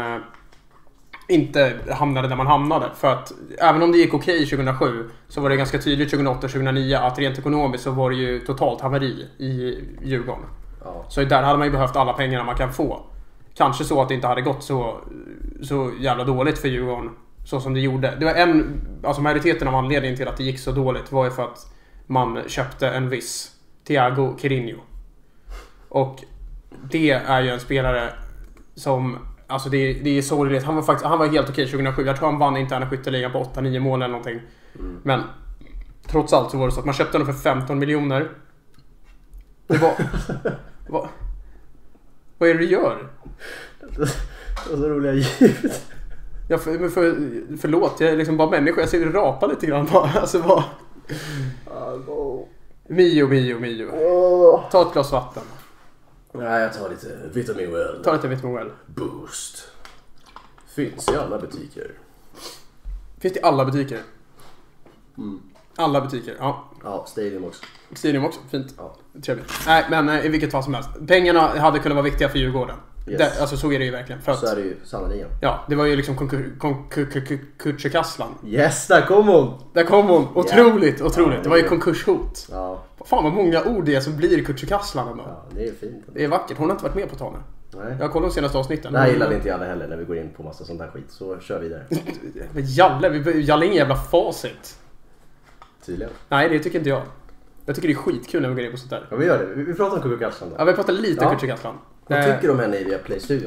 inte hamnade där man hamnade. För att även om det gick okej 2007 så var det ganska tydligt 2008 och 2009 att rent ekonomiskt så var det ju totalt haveri i Djurgården. Ja. Så där hade man ju behövt alla pengarna man kan få. Kanske så att det inte hade gått så jävla dåligt för Djurgården så som det gjorde. Det var alltså majoriteten av anledningen till att det gick så dåligt var ju för att man köpte en viss Thiago Quirinho. Och det är ju en spelare som, alltså det är sorgligt. Han var helt okej 2007. Jag tror han vann interna skytteligan på 8-9 mål eller någonting. Men trots allt så var det så att man köpte honom för 15 miljoner. Det var vad är det du gör? Det var så roliga ljud. Ja, förlåt, jag är liksom bara människa. Jag ser rapa lite grann bara. Alltså vad... Mio. Ta ett glas vatten. Nej, jag tar lite vitamin well. Ta lite vitamin well. Boost. Finns i alla butiker. Finns det i alla butiker? Alla butiker, ja. Ja, Stadium också. Stadium också, fint. Ja. Trevligt. Nej, men i vilket fall som helst. Pengarna hade kunnat vara viktiga för Djurgården. Yes. Alltså så är det ju verkligen. För att, så är det ju sannolikt. Ja, det var ju liksom Kutjekasslan. Yes, där kom hon! Otroligt. Ja, det var ju konkurshot. Ja. Fan vad många ord det är som blir Kutjekasslan ändå. Ja, det är fint. Det är vackert. Hon har inte varit med på talen. Nej. Jag kollar de senaste avsnitten. Det här gillar vi inte alla heller när vi går in på massa sånt där skit. Så kör vidare. Men Jalle är ingen jävla facit. Tydligen. Nej, det tycker inte jag. Jag tycker det är skitkul när vi går in på sånt där. Ja, vi gör det. Vi pratar om Kutjekasslan då. Ja, vi pratar lite om Kutjekasslan. Vad tycker du om henne i Viaplay-studion?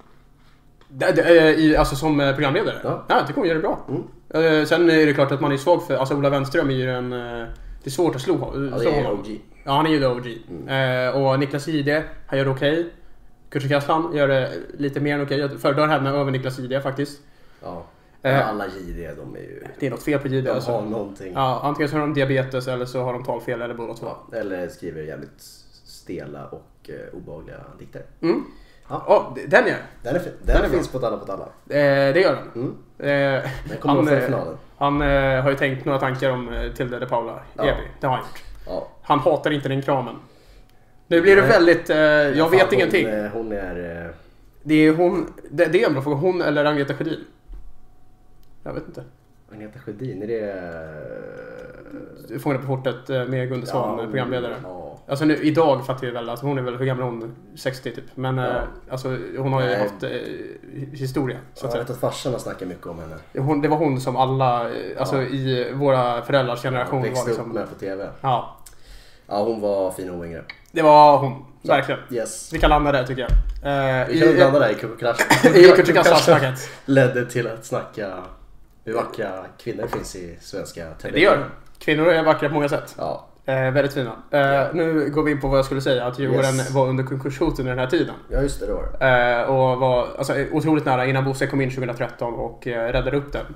Alltså som programledare? Ja, jag tycker hon gör det bra. Sen är det klart att man är svag för... Alltså Ola Wenström är ju en... Det är svårt att slå honom. Ja, det är OG. Ja, han är ju OG. Och Niklas Jihde, han gör det okej. Kutjekasslan gör det lite mer än okej. Jag föredrar henne över Niklas Jihde faktiskt. Ja. Alla Jihde, de är ju... Det är något fel på Jihde. De har någonting. Ja, antingen så har de diabetes eller så har de talfel eller båda två. Ja, eller skriver jävligt stela och obehagliga dikter. Ja, den är. Den finns på alla. Det gör den. Den kommer från finalen. Han har ju tänkt några tankar om Tilde de Paula Ebi. Det har han gjort. Ja. Han hatar inte den kramen. Nu blir det väldigt... jag vet ingenting. Hon är... Det är hon... Det är en bra fråga. Hon eller Agneta Sjödin? Jag vet inte. Agneta Sjödin, är det... Fångarna på fortet med Gunde Svan, programledare. Ja. Alltså nu, idag fattar vi väl att hon är väl, hur gammal hon? 60 typ. Men alltså, hon har ju haft historia. Så jag vet att farsan har snackat mycket om henne. Det var hon som alla, alltså i våra föräldrars generation växte var liksom... upp med på TV. Ja. Ja, hon var fin och yngre. Det var hon, verkligen. Yes. Vi kan landa där tycker jag. Vi kan landa där i Kutjekasslan-snacket. Ledde till att snacka hur vackra kvinnor finns i svenska television. Det gör det. Kvinnor är vackra på många sätt. Ja. Väldigt fina. Nu går vi in på vad jag skulle säga. Att Djurgården var under konkurshot under den här tiden. Ja, just det var. Och var otroligt nära innan Bosse kom in 2013 och räddade upp den.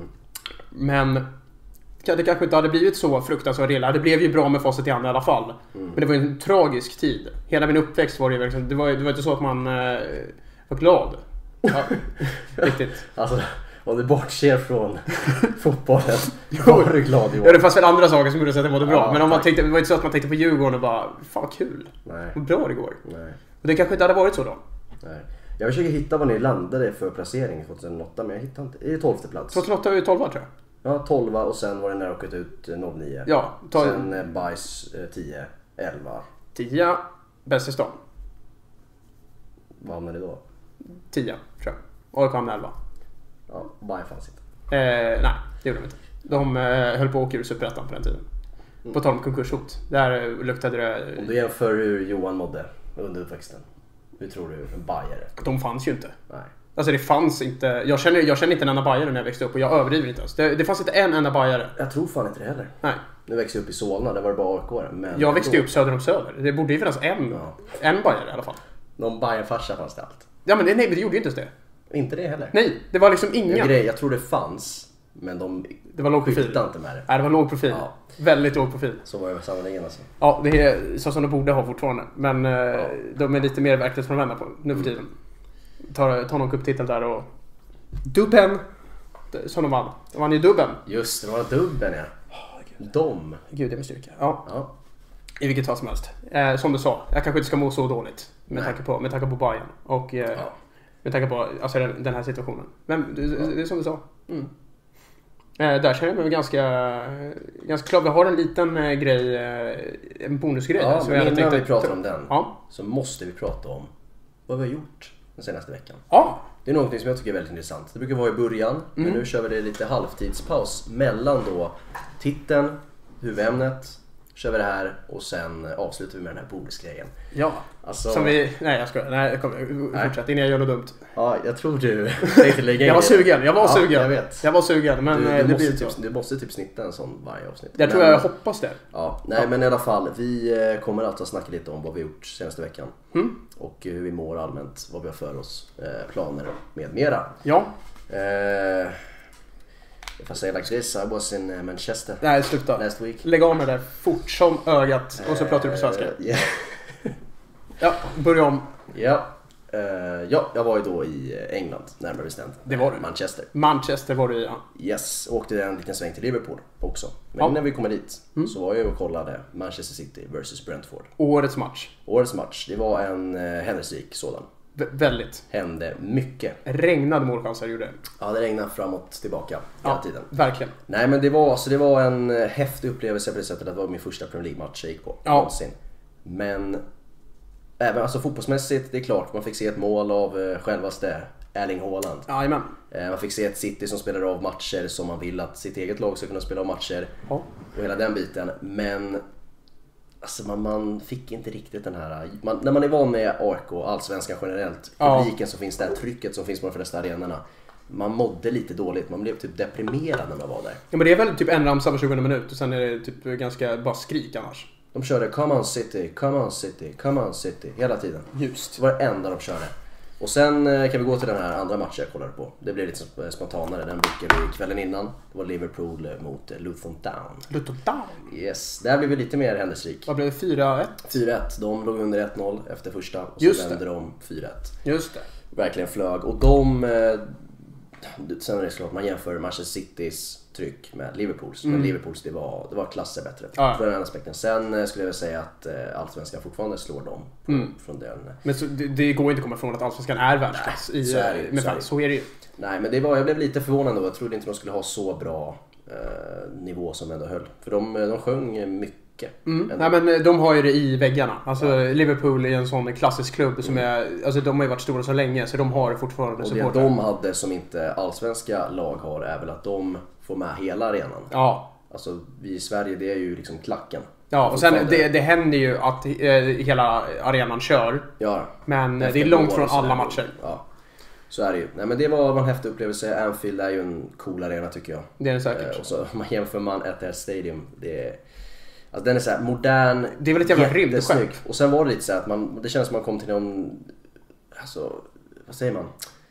Men det kanske inte hade blivit så fruktansvärt illa. Det blev ju bra med facit i hand i alla fall. Men det var ju en tragisk tid. Hela min uppväxt var det liksom, det var inte så att man var glad. Ja, riktigt. Alltså, om du bortser från fotbollen, var du glad i år? Ja, det fanns väl andra saker som gjorde så att det mådde bra. Men om man tänkte, det var inte så att man tänkte på Djurgården och bara, fan kul. Nej. Vad bra det går. Nej. Och det kanske inte hade varit så då. Nej. Jag försöker hitta vad ni landade för placering 2008, men jag hittar inte. I 12:e plats. 2008 var ju 12 tror jag. Ja, 12 och sen var det när jag åkte ut 09. Ja, sen Bajs 10, 11. 10, bäst i stan. Vad hamnade det då? 10 tror jag. AIK hamnade 11. Ja, Bajs fanns inte. Nej, det gjorde de inte. De höll på att åka ur Superettan på den tiden. På tal om konkurshot. Där luktade det... Om du jämför hur Johan mådde under uppväxten. Hur tror du en bajare? De fanns ju inte. Nej. Alltså det fanns inte. Jag känner inte en enda bajare när jag växte upp och jag överdriver inte ens. Det fanns inte en enda bajare. Jag tror fan inte det heller. Nej. Nu växte jag upp i Solna, det var bara AIK. Men jag växte upp söder om Söder. Det borde ju finnas en bajare i alla fall. Någon bajarfarsa fanns det allt. Ja men det gjorde ju inte ens det. Inte det heller. Nej, det var liksom inga. Jag tror det fanns, men det var låg profil. Inte med det. Nej, det var låg profil. Ja. Väldigt låg profil. Så var det sannerligen alltså. Ja, det är så som de borde ha fortfarande. Men de är lite mer verklighetsfrånvända på nu för tiden. Ta någon cuptitel där och... Dubben! Som de vann. De vann ju dubben. Just det, var dubben ja. Gud, det är med styrka. Ja. I vilket fall som helst. Som du sa, jag kanske inte ska må så dåligt. Med tanke på Bayern. Och med tanke på alltså, den här situationen. Men det är som du sa. Där känner jag mig ganska klar. Vi har en liten grej, en bonusgrej. Ja, så men innan vi pratar om den så måste vi prata om vad vi har gjort den senaste veckan. Ja. Det är något som jag tycker är väldigt intressant. Det brukar vara i början, men nu kör vi det lite halvtidspaus mellan då titeln, huvudämnet, kör vi det här och sen avslutar vi med den här bonusgrejen. Ja, alltså... som vi... Nej, jag skojar. Nej, fortsätt innan jag gör något dumt. Ja, jag tror du tänkte lägga in jag var sugen. Jag vet. Jag var sugen, men du måste typ snitta en sån varje avsnitt. Jag hoppas det. Ja, men i alla fall. Vi kommer alltså att snacka lite om vad vi gjort senaste veckan. Och hur vi mår allmänt, vad vi har för oss, planer med mera. Ja. If I say like this, I was in Manchester. Nej, sluta. Last week. Lägg av med det fort som ögat och så pratar du på svenska. Yeah. Ja, börja om. Ja, jag var ju då i England, närmare bestämt. Det var du. Manchester var du i, ja. Yes, åkte en liten sväng till Liverpool också. Men innan vi kommer dit så var jag och kollade Manchester City vs Brentford. Årets match. Det var en händelserik sådan. Väldigt. Hände mycket. Regnade målchanser gjorde det. Ja, det regnade framåt tillbaka hela tiden. Verkligen. Nej, men det var en häftig upplevelse på det sättet att det var min första Premier League-match jag gick på. Någonsin. Men även alltså fotbollsmässigt, det är klart man fick se ett mål av självaste Erling Haaland. Jajamän. Man fick se ett City som spelar av matcher som man vill att sitt eget lag ska kunna spela av matcher. Och hela den biten. Men alltså man fick inte riktigt den här... när man är van med AIK och allsvenskan generellt, publiken som finns där, trycket som finns på de flesta arenorna, man mådde lite dåligt, man blev typ deprimerad när man var där. Ja, men det är väl typ en ramsa på 20 minuter och sen är det typ ganska bara skrik annars. De körde Come on City, Come on City, Come on City hela tiden. Just. Det var det enda de körde. Och sen kan vi gå till den här andra matchen jag kollade på. Det blev lite spontanare. Den bokade vi kvällen innan. Det var Liverpool mot Luton Town. Luton Town? Yes, där blev vi lite mer händelserik. Vad blev det? 4-1? 4-1. De låg under 1-0 efter första. Och så vände de 4-1. Just det. Verkligen flög. Och sen är det klart man jämför Manchester Citys tryck med Liverpools. Men Liverpools det var klasser bättre för den aspekten. Sen skulle jag säga att allsvenskan fortfarande slår dem från den. Men så, det går inte att komma ifrån att allsvenskan är världsklass. Så är det ju. Nej, men jag blev lite förvånad då. Jag trodde inte de skulle ha så bra nivå som ändå höll. För de sjöng mycket. Nej, men de har ju det i väggarna. Alltså Liverpool är en sån klassisk klubb som är, alltså de har ju varit stora så länge så de har fortfarande support. Och det de hade som inte allsvenska lag har är väl att de får med hela arenan. Ja. Alltså vi i Sverige, det är ju liksom klacken. Ja, och sen det händer ju att hela arenan kör. Ja. Men det är långt från alla matcher. Ja. Så är det ju. Nej, men det var en häftig upplevelse. Anfield är ju en cool arena tycker jag. Det är det säkert. Och så man jämför man Etihad Stadium, det Alltså den är så här modern. Det är väl ett jävla rymdskepp. Och sen var det lite så här att det känns som man kom till någon, alltså, vad säger man?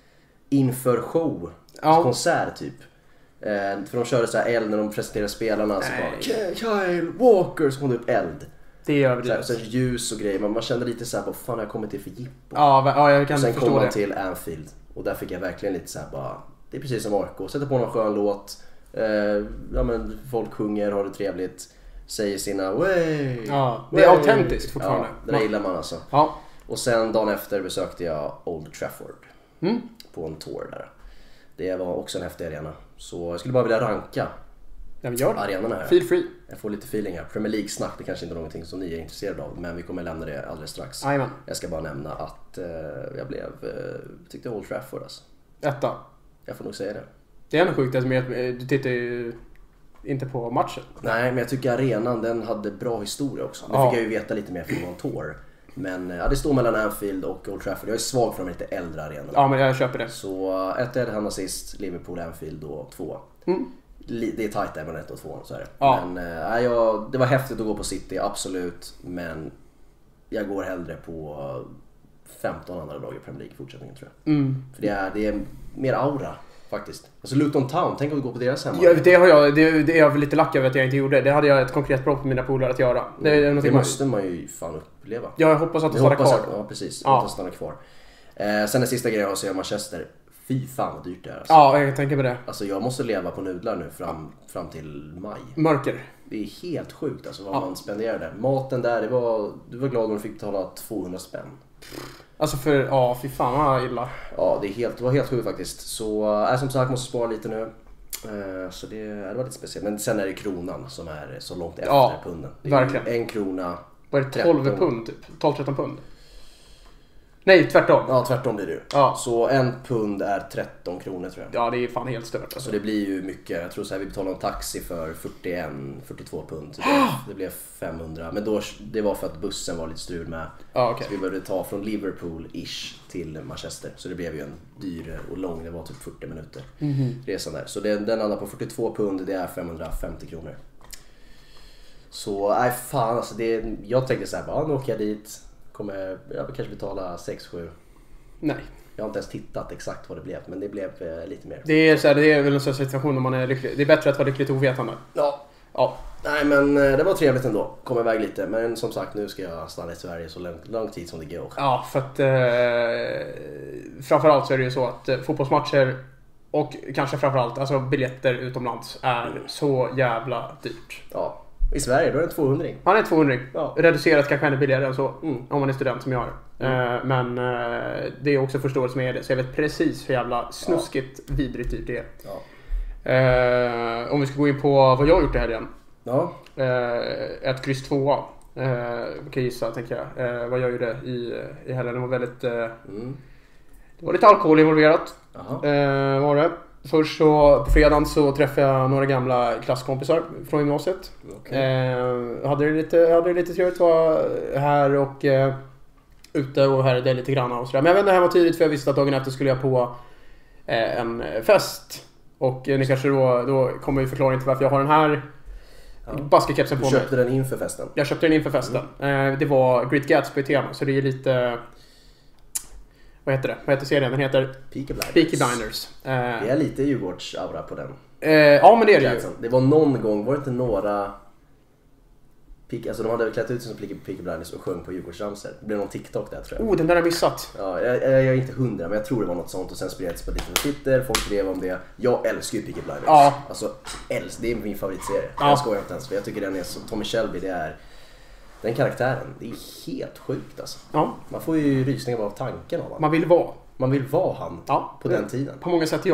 Inför show. Ja. Konsert typ. För de körde så här eld när de presenterade spelarna. Så bara, Kyle Walker, så kom det upp eld. Det är överdrivet. Och sen ljus och grejer. Man kände lite så här, vad fan har jag kommit till för jippo? Ja, jag kan förstå det. Sen kom man till Anfield. Och där fick jag verkligen lite så här bara, det är precis som AIK. Sätter på någon skön låt. Ja, men folk sjunger, har det trevligt. Säger sina way. Ja, det är autentiskt fortfarande. Ja, det gillar man alltså. Ja. Och sen dagen efter besökte jag Old Trafford. På en tour där. Det var också en häftig arena. Så jag skulle bara vilja ranka arenorna här. Feel free. Jag får lite feeling här. Premier League-snack, det kanske inte är någonting som ni är intresserade av. Men vi kommer lämna det alldeles strax. Amen. Jag ska bara nämna att jag tyckte Old Trafford alltså. Etta. Jag får nog säga det. Det är ändå sjukt, alltså, du tittar ju inte på matchen. Nej, men jag tycker arenan, den hade bra historia också. Nu fick jag ju veta lite mer från någon tour. Men det står mellan Anfield och Old Trafford. Jag är svag för de lite äldre arenorna. Ja, men jag köper det. Så 1-1 hamnar sist, Liverpool, Anfield och 2. Det är tajt där mellan 1 och 2, så är det. Ja. Men det var häftigt att gå på City, absolut. Men jag går hellre på 15 andra lag i Premier League i fortsättningen, tror jag. För det är mer aura. Faktiskt. Alltså Luton Town, tänk om du går på deras hemma. Ja, det är jag väl lite lack över att jag inte gjorde. Det hade jag ett konkret bra på mina polare att göra. Det måste man ju fan uppleva. Ja, jag hoppas att det stannar kvar. Ja, precis. Att det stannar kvar. Sen den sista grejen jag ser Manchester. Fy fan vad dyrt det är. Alltså. Ja, jag tänker på det. Alltså jag måste leva på nudlar nu fram till maj. Mörker. Det är helt sjukt alltså vad man spenderar där. Maten där, du var glad om du fick betala 200 spänn. Alltså fy fan vad illa. Ja, det var helt sjukt faktiskt. Så som sagt måste spara lite nu. Så det var lite speciellt. Men sen är det kronan som är så långt efter punden. Det är verkligen. En krona. Vad är det, 12 pund typ? 12-13 pund? Nej, tvärtom. Ja, tvärtom blir det ju. Ja. Så en pund är 13 kronor tror jag. Ja, det är fan helt stört. Alltså. Så det blir ju mycket. Jag tror så här, vi betalar en taxi för 42 pund. Det blev 500. Men det var för att bussen var lite strul med. Okay. Så vi behövde ta från Liverpool-ish till Manchester. Så det blev ju en dyr och lång. Det var typ 40 minuter resan där. Så den landar på 42 pund. Det är 550 kronor. Så fan alltså jag tänkte så här, nu åker jag dit. Kommer jag kanske betala 6-7. Nej. Jag har inte ens tittat exakt vad det blev, men det blev lite mer. Det är väl en sån situation om man är lycklig. Det är bättre att vara lyckligt ovetande. Ja. Nej, men det var trevligt ändå. Kom iväg lite, men som sagt nu ska jag stanna i Sverige så lång tid som det går. Ja, för att framförallt så är det ju så att fotbollsmatcher och kanske framförallt alltså biljetter utomlands är så jävla dyrt. Ja. I Sverige då är det 200. Han är 200. Ja. Reducerat kanske ännu billigare än så om man är student som jag är. Men det är också förståelse med det. Så jag vet precis hur jävla snuskigt vidrigt dyrt det är. Ja. Om vi ska gå in på vad jag har gjort i helgen. Ja. Ett kryss 2. Kan gissa tänker jag. Vad jag gjorde i helgen. Det var väldigt... Det var lite alkohol involverat. Var det. Först så på fredagen så träffade jag några gamla klasskompisar från gymnasiet. Okay. Hade det lite trevligt, var här och ute och här det lite grann och sådär. Men jag vet inte, det här var tidigt för jag visste att dagen efter skulle jag på en fest. Och ni kanske då kommer ju förklaringen till varför jag har den här basketkepsen på mig. Du köpte den inför festen? Jag köpte den inför festen. Det var Great Gatsby-tema, så det är lite... Vad heter serien? Den heter Peaky Blinders. Det är lite Djurgårds-aura på den. Ja, men det är det ju. Det var någon gång, var det inte några... Alltså de hade klätt ut sig som Peaky Blinders och sjöng på Djurgårdsramser. Det blev någon TikTok där tror jag. Den där har jag missat. Ja, jag är inte 100, men jag tror det var något sånt. Och sen spreds på lite Twitter, folk skrev om det. Jag älskar ju Peaky Blinders. Ja. Alltså, det är min favoritserie. Ja. Jag skojar inte ens, för jag tycker den är så... Tommy Shelby, det är... Den karaktären, det är helt sjukt alltså. Ja. Man får ju rysningar av tanken av honom. Man vill vara han på den tiden. På många sätt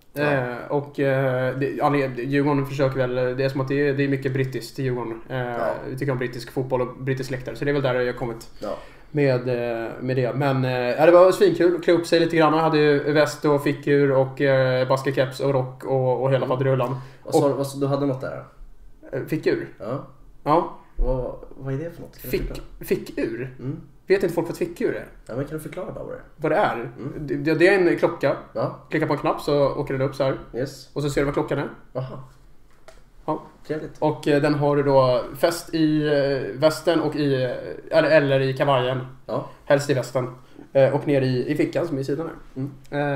Djurgården försöker väl, det är som att det är mycket brittiskt i Djurgården. Vi tycker om brittisk fotboll och brittisk läktare, så det är väl där jag har kommit med det. Men det var svinkul, klä upp sig lite grann. Jag hade ju väst och fickur och basketkeps och rock och hela faderullan. Du hade något där? Fickur? Ja. Vad är det för något? Fickur? Vet inte folk vad fickur är? Ja, men kan du förklara bara vad det är? Det är en klocka. Klicka på en knapp så åker den upp så här. Yes. Och så ser du vad klockan är. Aha. Ja. Trevligt. Och den har du då fäst i västen och eller i kavajen. Ja. Helst i västen. Och ner i fickan som är i sidan här.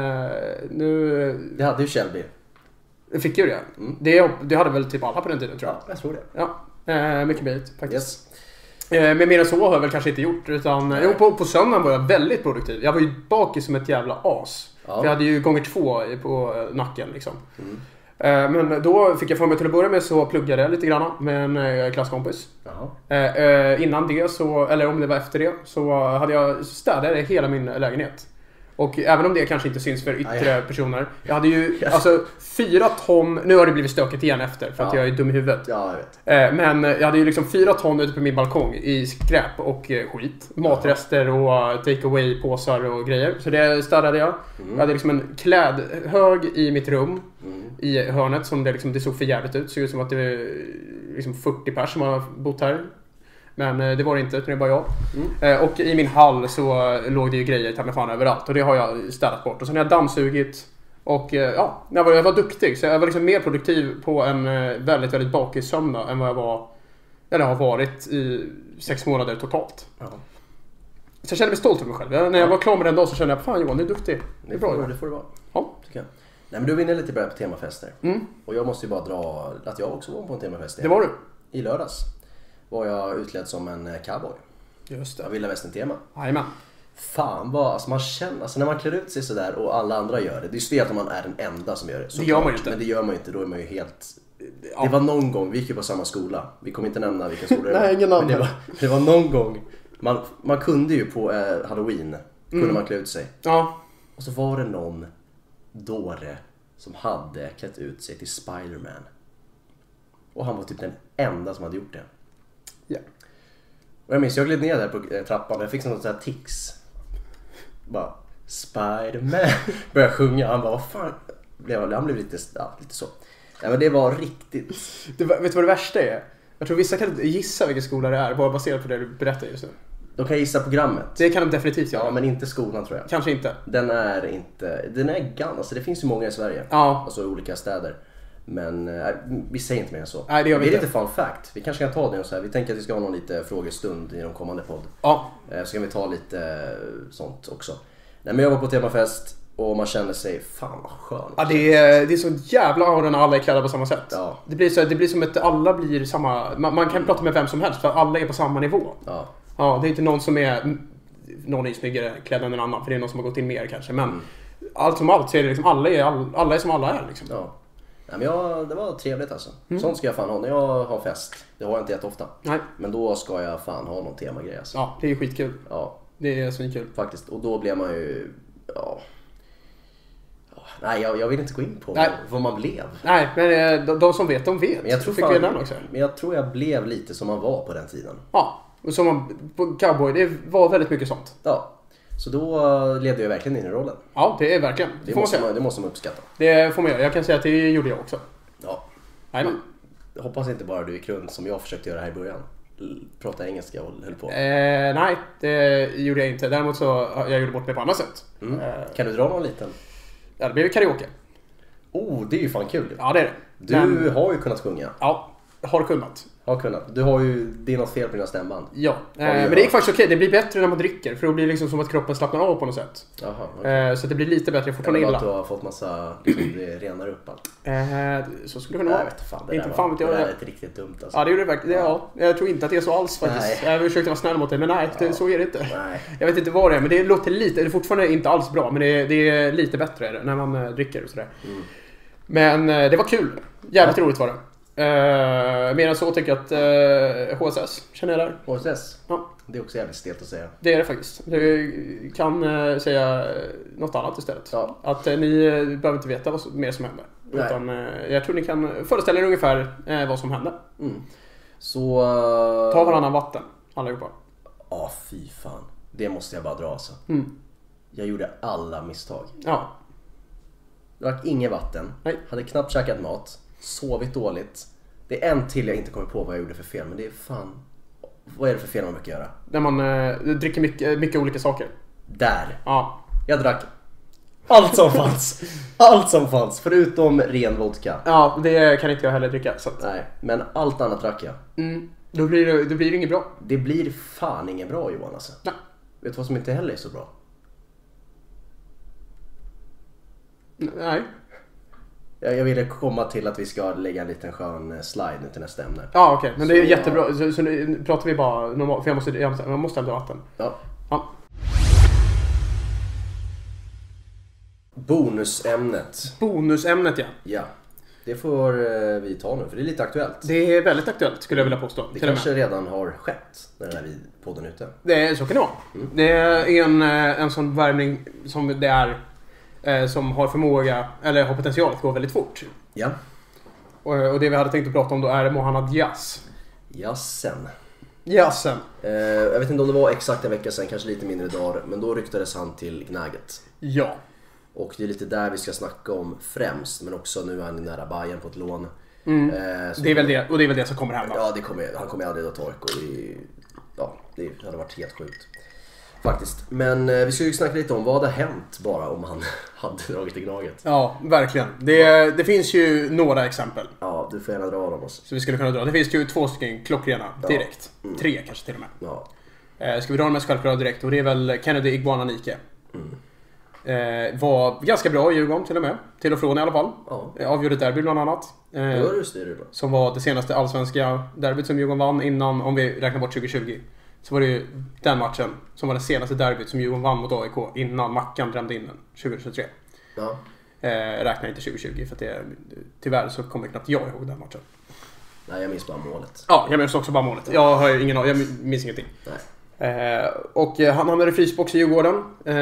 Det hade ju Shelby. Fick ju det. Det hade väl typ alla på den tiden, tror jag. Ja, jag tror det. Ja, mycket möjligt faktiskt. Men mer än så har jag väl kanske inte gjort. Utan på söndagen var jag väldigt produktiv. Jag var ju bakis som ett jävla as. Ja. För jag hade ju gånger 2 på nacken liksom. Men då fick jag för mig till att börja med, så pluggade jag lite grann med en klasskompis. Innan det så, eller om det var efter det, så hade jag städat hela min lägenhet. Och även om det kanske inte syns för yttre personer. Jag hade ju alltså 4 ton. Nu har det blivit stökigt igen efter, för att jag är dum i huvudet. Ja, jag vet. Men jag hade ju liksom 4 ton ute på min balkong i skräp och skit. Matrester och take away påsar och grejer. Så det städade jag. Jag hade liksom en klädhög i mitt rum. I hörnet som det såg för jävligt ut. Så ut som att det var liksom 40 pers som har bott här. Men det var det inte, utan det var jag. Och i min hall så låg det ju grejer ta mig fan överallt. Och det har jag städat bort. Och sen har jag dammsugit. Och jag var duktig. Så jag var liksom mer produktiv på en väldigt, väldigt bakis söndag än vad jag har varit i 6 månader totalt. Så jag kände mig stolt över mig själv. När jag var klar med den dagen så kände jag, fan Johan, du är duktig. Det är bra. Det får det vara. Ja. Tycker jag. Nej, men du var inne lite på temafester. Och jag måste ju bara dra att jag också var på en temafest. Det var du. I lördags var jag utklädd som en cowboy. Just det. Av Vilda Västern-tema. Jajamän. Fan vad, alltså man känner, alltså när man klär ut sig sådär och alla andra gör det. Det är ju stelt om man är den enda som gör det. Det gör man ju inte. Men det gör man ju inte, då är man ju helt... Ja. Det var någon gång, vi gick ju på samma skola. Vi kommer inte nämna vilken skola det var. Nej, ingen namn. Det var någon gång, man kunde ju på Halloween, kunde man klä ut sig. Ja. Och så var det någon dåre som hade klätt ut sig till Spider-Man. Och han var typ den enda som hade gjort det. Ja. Och jag minns, jag gled ner där på trappan och jag fick sånt här tics. Bara, Spider-Man. Började sjunga, han bara, vad fan. Han blev lite så. Ja, men det var riktigt. Vet du vad det värsta är? Jag tror vissa kan gissa vilken skola det är, bara baserat på det du berättar just nu. De kan gissa programmet. Det kan de definitivt göra. Ja, men inte skolan tror jag. Kanske inte. Den är ganska, alltså det finns ju många i Sverige. Ja. Alltså olika städer. Men vi säger inte mer än så. Nej, det gör vi inte. Är lite fun fact. Vi kanske kan ta det och så här. Vi tänker att vi ska ha någon lite frågestund i de kommande podd. Ja. Så kan vi ta lite sånt också. Nej, men jag var på temafest och man känner sig, fan vad skönt. Ja, det är så jävla aura när alla är klädda på samma sätt. Ja. Det blir som att alla blir samma. Man kan prata med vem som helst för alla är på samma nivå. Ja. Ja, det är inte någon som är snyggare klädd än en annan, för det är någon som har gått in mer kanske. Men allt som allt så är det liksom alla är som alla är liksom. Ja. Nej, men det var trevligt alltså. Sånt ska jag fan ha när jag har fest. Det har jag inte jätteofta. Nej. Men då ska jag fan ha någon temagrej alltså. Ja, det är skitkul. Ja. Det är så kul. Faktiskt. Och då blir man ju... Ja. Nej, jag vill inte gå in på vad man blev. Nej, men de som vet, de vet. Men jag tror jag blev lite som man var på den tiden. Ja, och som man, på cowboy, det var väldigt mycket sånt. Ja. Så då levde jag verkligen in i rollen. Ja, det är verkligen. Det måste man uppskatta. Det får man göra. Jag kan säga att det gjorde jag också. Ja. Jajamän. Jag hoppas inte bara du gick runt som jag försökte göra här i början. Prata engelska och höll på. Nej, det gjorde jag inte. Däremot så jag gjorde bort mig på annat sätt. Kan du dra någon liten? Ja, det blev karaoke. Det är ju fan kul. Ja, det är det. Du har ju kunnat sjunga. Ja, har kunnat. Du har ju, det är något fel på dina stämband. Ja, men det är faktiskt okej. Det blir bättre när man dricker. För då blir det liksom som att kroppen slappnar av på något sätt. Jaha, okay. Så det blir lite bättre. Fortfarande illa. Att du har fått massa, liksom, det renar upp allt. Så skulle det kunna vara. Jag vet fan, det där är riktigt dumt alltså. Ja, det gjorde det verkligen. Ja, jag tror inte att det är så alls faktiskt. Jag försökte vara snäll mot det, men nej, så är det inte. Nej. Jag vet inte vad det är, men det låter lite, det är fortfarande inte alls bra. Men det är lite bättre när man dricker och sådär. Men det var kul. Jävligt roligt var det. Mer än så tycker jag att HSS, känner jag där. HSS? Ja. Det är också jävligt stelt att säga. Det är det faktiskt. Du kan säga något annat istället. Ja. Att ni behöver inte veta vad mer som händer. Utan jag tror ni kan föreställa er ungefär vad som hände. Så... Ta varannan vatten, allihopa. Ja, fy fan. Det måste jag bara dra alltså. Jag gjorde alla misstag. Ja. Drack inget vatten. Nej. Hade knappt käkat mat. Sovit dåligt. Det är en till jag inte kommer på vad jag gjorde för fel. Men det är fan... Vad är det för fel man brukar göra? När man dricker mycket olika saker. Där. Ja. Jag drack Allt som fanns. Allt som fanns. Förutom ren vodka. Ja, det kan inte jag heller dricka. Så att... Nej, men allt annat drack jag. Då blir det inget bra. Det blir fan inget bra, Johan, alltså. Nej. Vet du vad som inte heller är så bra? Nej. Jag ville komma till att vi ska lägga en liten skön slide nu till nästa ämne. Ja, okej. Men det är jättebra. Så nu pratar vi bara normalt. För jag måste hämta vatten. Ja. Ja. Bonusämnet, ja. Ja. Det får vi ta nu, för det är lite aktuellt. Det är väldigt aktuellt, skulle jag vilja påstå. Det kanske redan har skett när den här podden är ute. Så kan det vara. Det är en sån värvning som det är som har förmåga, eller har potential att gå väldigt fort. Ja. Och det vi hade tänkt att prata om då är Mohamed Diaz. Jassen. Jag vet inte om det var exakt en vecka sedan, kanske lite mindre dagar, men då ryktades han till Gnaget. Ja. Och det är lite där vi ska snacka om främst, men också nu är han nära Bayern på ett lån. Det är väl det som kommer hända. Ja, han kommer aldrig att ta tork, och det hade varit helt sjukt. Faktiskt. Men vi ska ju snacka lite om vad hade hänt bara om han hade dragit till Gnaget. Ja, verkligen. Det finns ju några exempel. Ja, du får gärna dra dem också. Så vi skulle kunna dra. Det finns ju 2 stycken klockrena direkt. 3 kanske till och med. Ja. Ska vi dra den mest självklara direkt? Och det är väl Kennedy Iguananike. Var ganska bra i Djurgården till och med. Till och från i alla fall. Ja. Avgjorde derby bland annat. Som var det senaste allsvenska derbyt som Djurgården vann innan, om vi räknar bort 2020. Så var det ju den matchen som var det senaste derbyt som Djurgården vann mot AIK innan Mackan drämde in den 2023. Ja. Räknar inte 2020 för att tyvärr så kommer knappt jag ihåg den matchen. Nej, jag minns bara målet. Ja, jag minns också bara målet. Jag minns ingenting. Nej. Och han hamnade i frysbox i Djurgården.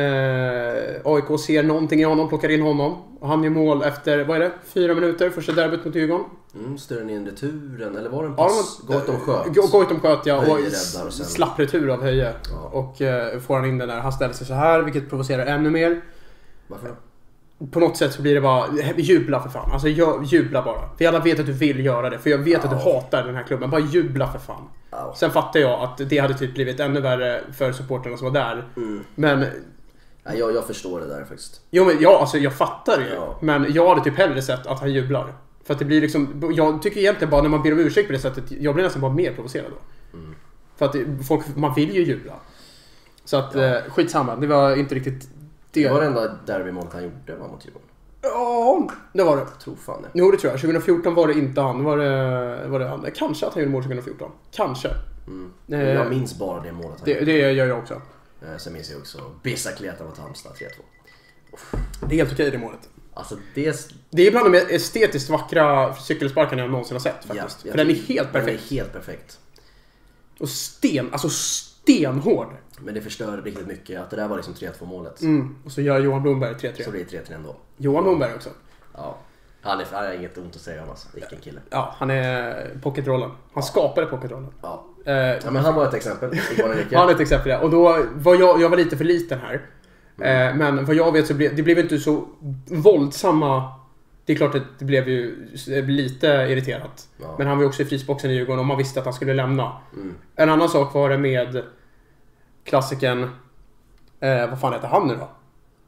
AIK ser någonting i honom, plockar in honom. Och han gör mål efter, 4 minuter, första derbyt mot Djurgården. Större in returen, eller var det en pass? Goitom sköt, ja. Höje Och slapp retur av Höje. Ja. Och får han in den där. Han ställer sig så här, vilket provocerar ännu mer. Varför då? På något sätt så blir det bara, jubla för fan. Alltså jubla bara. För alla vet att du vill göra det. För jag vet att du hatar den här klubben. Bara jubla för fan. Sen fattar jag att det hade typ blivit ännu värre för supporterna som var där. Men... Nej, jag förstår det där faktiskt. Jo, men jag fattar det. Ja. Men jag hade typ hellre sett att han jublar. För att det blir liksom... Jag tycker egentligen bara när man ber om ursäkt på det sättet, jag blir nästan bara mer provocerad då. För att man vill ju jubla. Så att skitsamma. Det var inte riktigt... Det var det enda derbymålet han gjorde, var mot Djurgården. Ja, det var det. Jag tror fan det. Jo, det tror jag. 2014 var det inte han. Var det han. Kanske att han gjorde mål 2014. Kanske. Jag minns bara det målet. Det gör jag också. Sen minns jag också Bissa-Kleta mot Halmstad 3-2. Det är helt okej det målet. Alltså det är bland de estetiskt vackra cykelsparkarna jag någonsin har sett faktiskt. För den är helt perfekt. Den är helt perfekt. Och stenhård. Men det förstör riktigt mycket att det där var liksom 3-2 målet. Och så gör Johan Blomberg 3-3. Så blir det 3-3 ändå. Johan Blomberg också. Ja. Han är inget ont att säga om, alltså. Vilken kille. Ja, han är pocketrollen. Han skapade pocketrollen. Ja. Men han var ett exempel. Han är ett exempel, ja. Och då var jag var lite för liten här. Men vad jag vet så det blev inte så våldsamma. Det är klart att det blev ju lite irriterat. Ja. Men han var ju också i frysboxen i Djurgården och man visste att han skulle lämna. En annan sak var det med klassiken. Vad fan heter han nu då?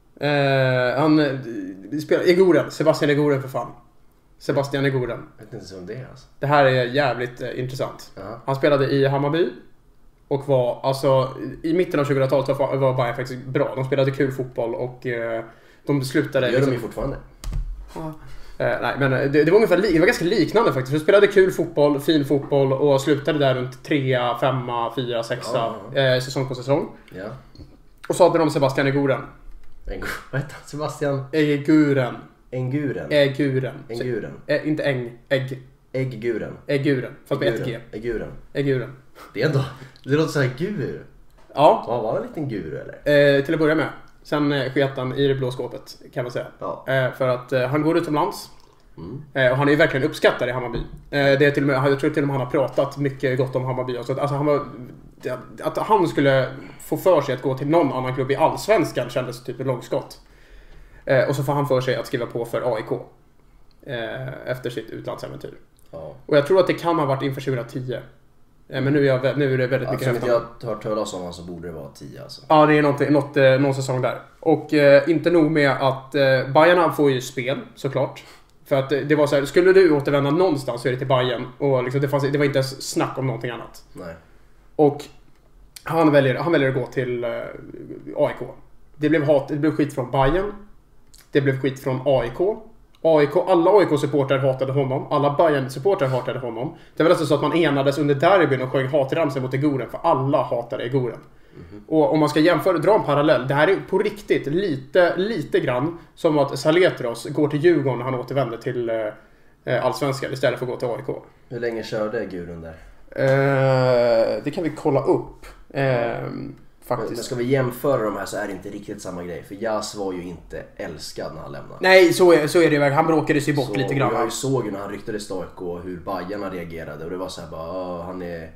Han spelar Egoren, Sebastian Egoren för fan. Sebastian Egoren. Jag vet inte om det är alltså. Det här är jävligt intressant. Ja. Han spelade i Hammarby och var alltså i mitten av 2000-talet var Bayern faktiskt bra. De spelade kul fotboll och de slutade. Gör de ju fortfarande. Ja. Nej, men det var ungefär det var ganska liknande faktiskt. De spelade kul fotboll, fin fotboll och slutade där runt 3, 5, 4, 6 säsong på säsong. Ja. Och så hade de Sebastian Egoren. Vad heter han? Sebastian? Eguren. Enguren. Inte Ägg. Ägguren. Fast med ett G. Ägguren. Det är ändå... Det låter så här gur. Ja. Så han var en liten guru eller? Till att börja med. Sen sket han i det blå skåpet kan man säga. Ja. För att han går utomlands. Och han är ju verkligen uppskattad i Hammarby. Det är till och med, jag tror till och med han har pratat mycket gott om Hammarby. Alltså att han skulle få för sig att gå till någon annan klubb i Allsvenskan kändes typ ett långskott. Och så får han för sig att skriva på för AIK efter sitt utlandsäventyr. Ja. Och jag tror att det kan ha varit inför 2010. Men nu är det väldigt mycket häftigt. Jag har hört talas om så borde det vara 10 alltså. Ja, det är någon säsong där. Och inte nog med att Bayern får ju spel, såklart. För att det var så här, skulle du återvända någonstans så är det till Bayern. Och liksom, det var inte ens snack om någonting annat. Nej. Och han väljer att gå till AIK. Det blev skit från Bayern. Det blev skit från AIK. Alla AIK-supportrar hatade honom. Alla Bayern-supportrar hatade honom. Det var alltså så att man enades under derbyn och sjöng hatramsor mot Egoren. För alla hatade Egoren. Och om man ska dra en parallell. Det här är på riktigt lite grann som att Saletros går till Djurgården när han återvänder till Allsvenskan istället för att gå till AIK. Hur länge körde Egoren där? Det kan vi kolla upp. Faktiskt. Men ska vi jämföra de här så är det inte riktigt samma grej. För Jas var ju inte älskad när han lämnade. Nej, så är det. Han bråkade sig bort lite grann. Jag såg ju när han ryktades till AIK hur Bajarna reagerade. Och det var så här bara, han är...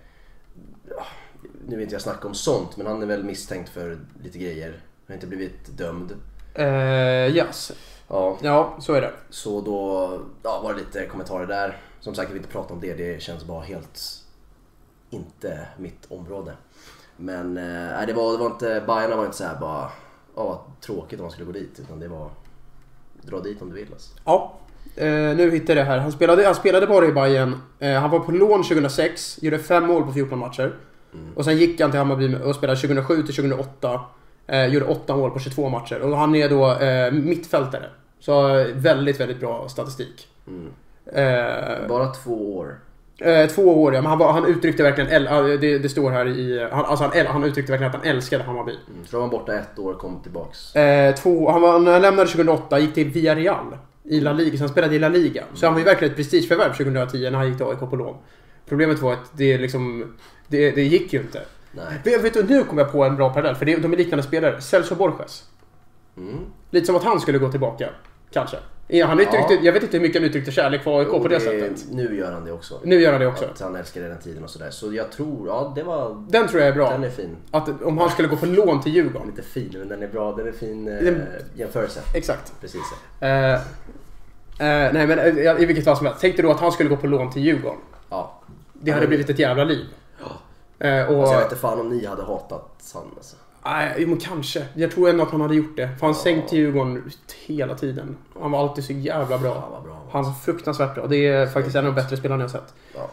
Nu vet inte jag snacka om sånt, men han är väl misstänkt för lite grejer. Han har inte blivit dömd. Yes. Ja, så är det. Så då var det lite kommentarer där. Som sagt, jag vill inte prata om det. Det känns bara helt inte mitt område. Men det var inte, Bajarna var inte så här bara tråkigt om man skulle gå dit, utan det var dra dit om du vill alltså. Ja, nu hittade jag det här. Han spelade bara i Bayern. Han var på lån 2006, gjorde 5 mål på 14 matcher. Och sen gick han till Hammarby och spelade 2007 till 2008. Gjorde 8 mål på 22 matcher. Och han är då mittfältare. Så väldigt, väldigt bra statistik. Bara 2 år. 2 år, ja. Men han uttryckte verkligen det står här i han uttryckte verkligen att han älskade Hammarby. Så var han borta 1 år och kom tillbaks. Han lämnade 2008, gick till Villarreal i La Liga, så han spelade i La Liga. Så han var ju verkligen ett prestigeförvärv 2010 när han gick till AIK på lån. Problemet var att det gick ju inte. Nej. Vet du, nu kommer jag på en bra parallell, för de är liknande spelare. Celso Borges. Lite som att han skulle gå tillbaka, kanske. Jag vet inte hur mycket han uttryckte kärlek för AIK på det sättet. Nu gör han det också. Att han älskade den tiden och sådär. Så jag tror, den tror jag är bra. Den är fin. Att om han skulle gå på lån till Djurgården. Lite fin, men den är bra. Den är fin jämförelse. Exakt. Precis. Nej, men i vilket fall som helst. Tänkte du att han skulle gå på lån till Djurgården? Ja. Det hade blivit ett jävla liv. Ja. Jag vet inte fan om ni hade hatat han alltså. Nej, men kanske. Jag tror ändå att han hade gjort det. För han sänkte Djurgården hela tiden. Han var alltid så jävla bra. Han var fruktansvärt bra. Det är faktiskt en av de bättre spelarna jag har sett. Ja.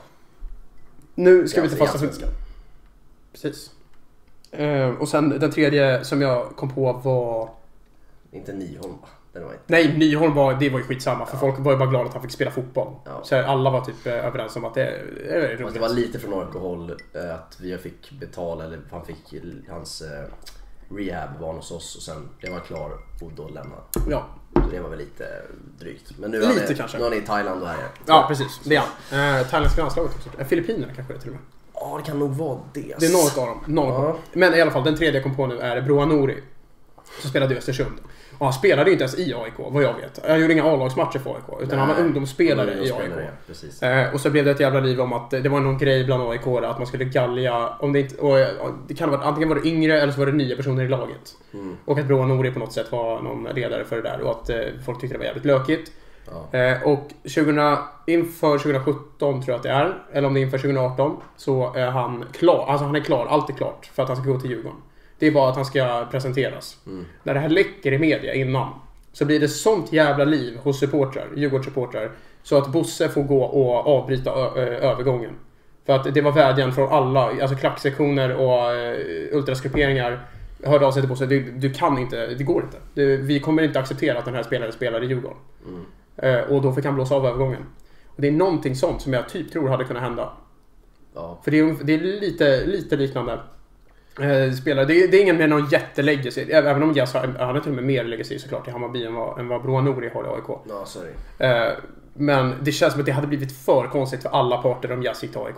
Nu ska vi ta fasta för... Precis. Och sen den tredje som jag kom på var... Inte Nyholm, va? Nej, Nyholm var ju skitsamma. För folk var ju bara glada att han fick spela fotboll. Ja. Så alla var typ överens om att det är roligt. Det var lite från AIK-håll att vi fick betala, eller han fick hans rehab var hos oss och sen det var klar och då lämnade. Ja. Så det var väl lite drygt. Men nu är han i Thailand och här. Ja, precis. Det är han. Thailändska landslaget också. Filippinerna kanske det till och med. Ja, det kan nog vara det. Det är något av dem. Men i alla fall, den tredje jag kom på nu är Broa Nouri. Som spelade i Östersund. Och han spelade ju inte ens i AIK, vad jag vet. Han gjorde inga A-lagsmatcher för AIK, utan han var ungdomsspelare i AIK. Och så blev det ett jävla liv om att det var någon grej bland AIK att man skulle galja, om det inte, och det kan vara, antingen var det yngre eller så var det nya personer i laget. Och att Broa Nouri på något sätt var någon ledare för det där och att folk tyckte det var jävligt lökigt. Ja. Och inför 2017 tror jag att det är, eller om det är inför 2018, så är han klar. Alltså han är klar, allt är klart för att han ska gå till Djurgården. Det är bara att han ska presenteras. När det här läcker i media innan, så blir det sånt jävla liv hos supportrar, Djurgårdssupportrar, så att Bosse får gå och avbryta övergången. För att det var vädjan från alla, alltså klacksektioner och ultraskrupperingar hörde av sig till Bosse. Du kan inte, det går inte. Vi kommer inte acceptera att den här spelaren spelar i Djurgården. Och då fick han blåsa av övergången. Och det är någonting sånt som jag typ tror hade kunnat hända. Ja. För det är lite liknande. Spelare. Det är ingen med någon jätteläggelse. Även om Jas hade till och med mer legacy såklart i Hammarby än vad Broa Nouri har i AIK. No, sorry. Men det känns som att det hade blivit för konstigt för alla parter om Jas gick till AIK.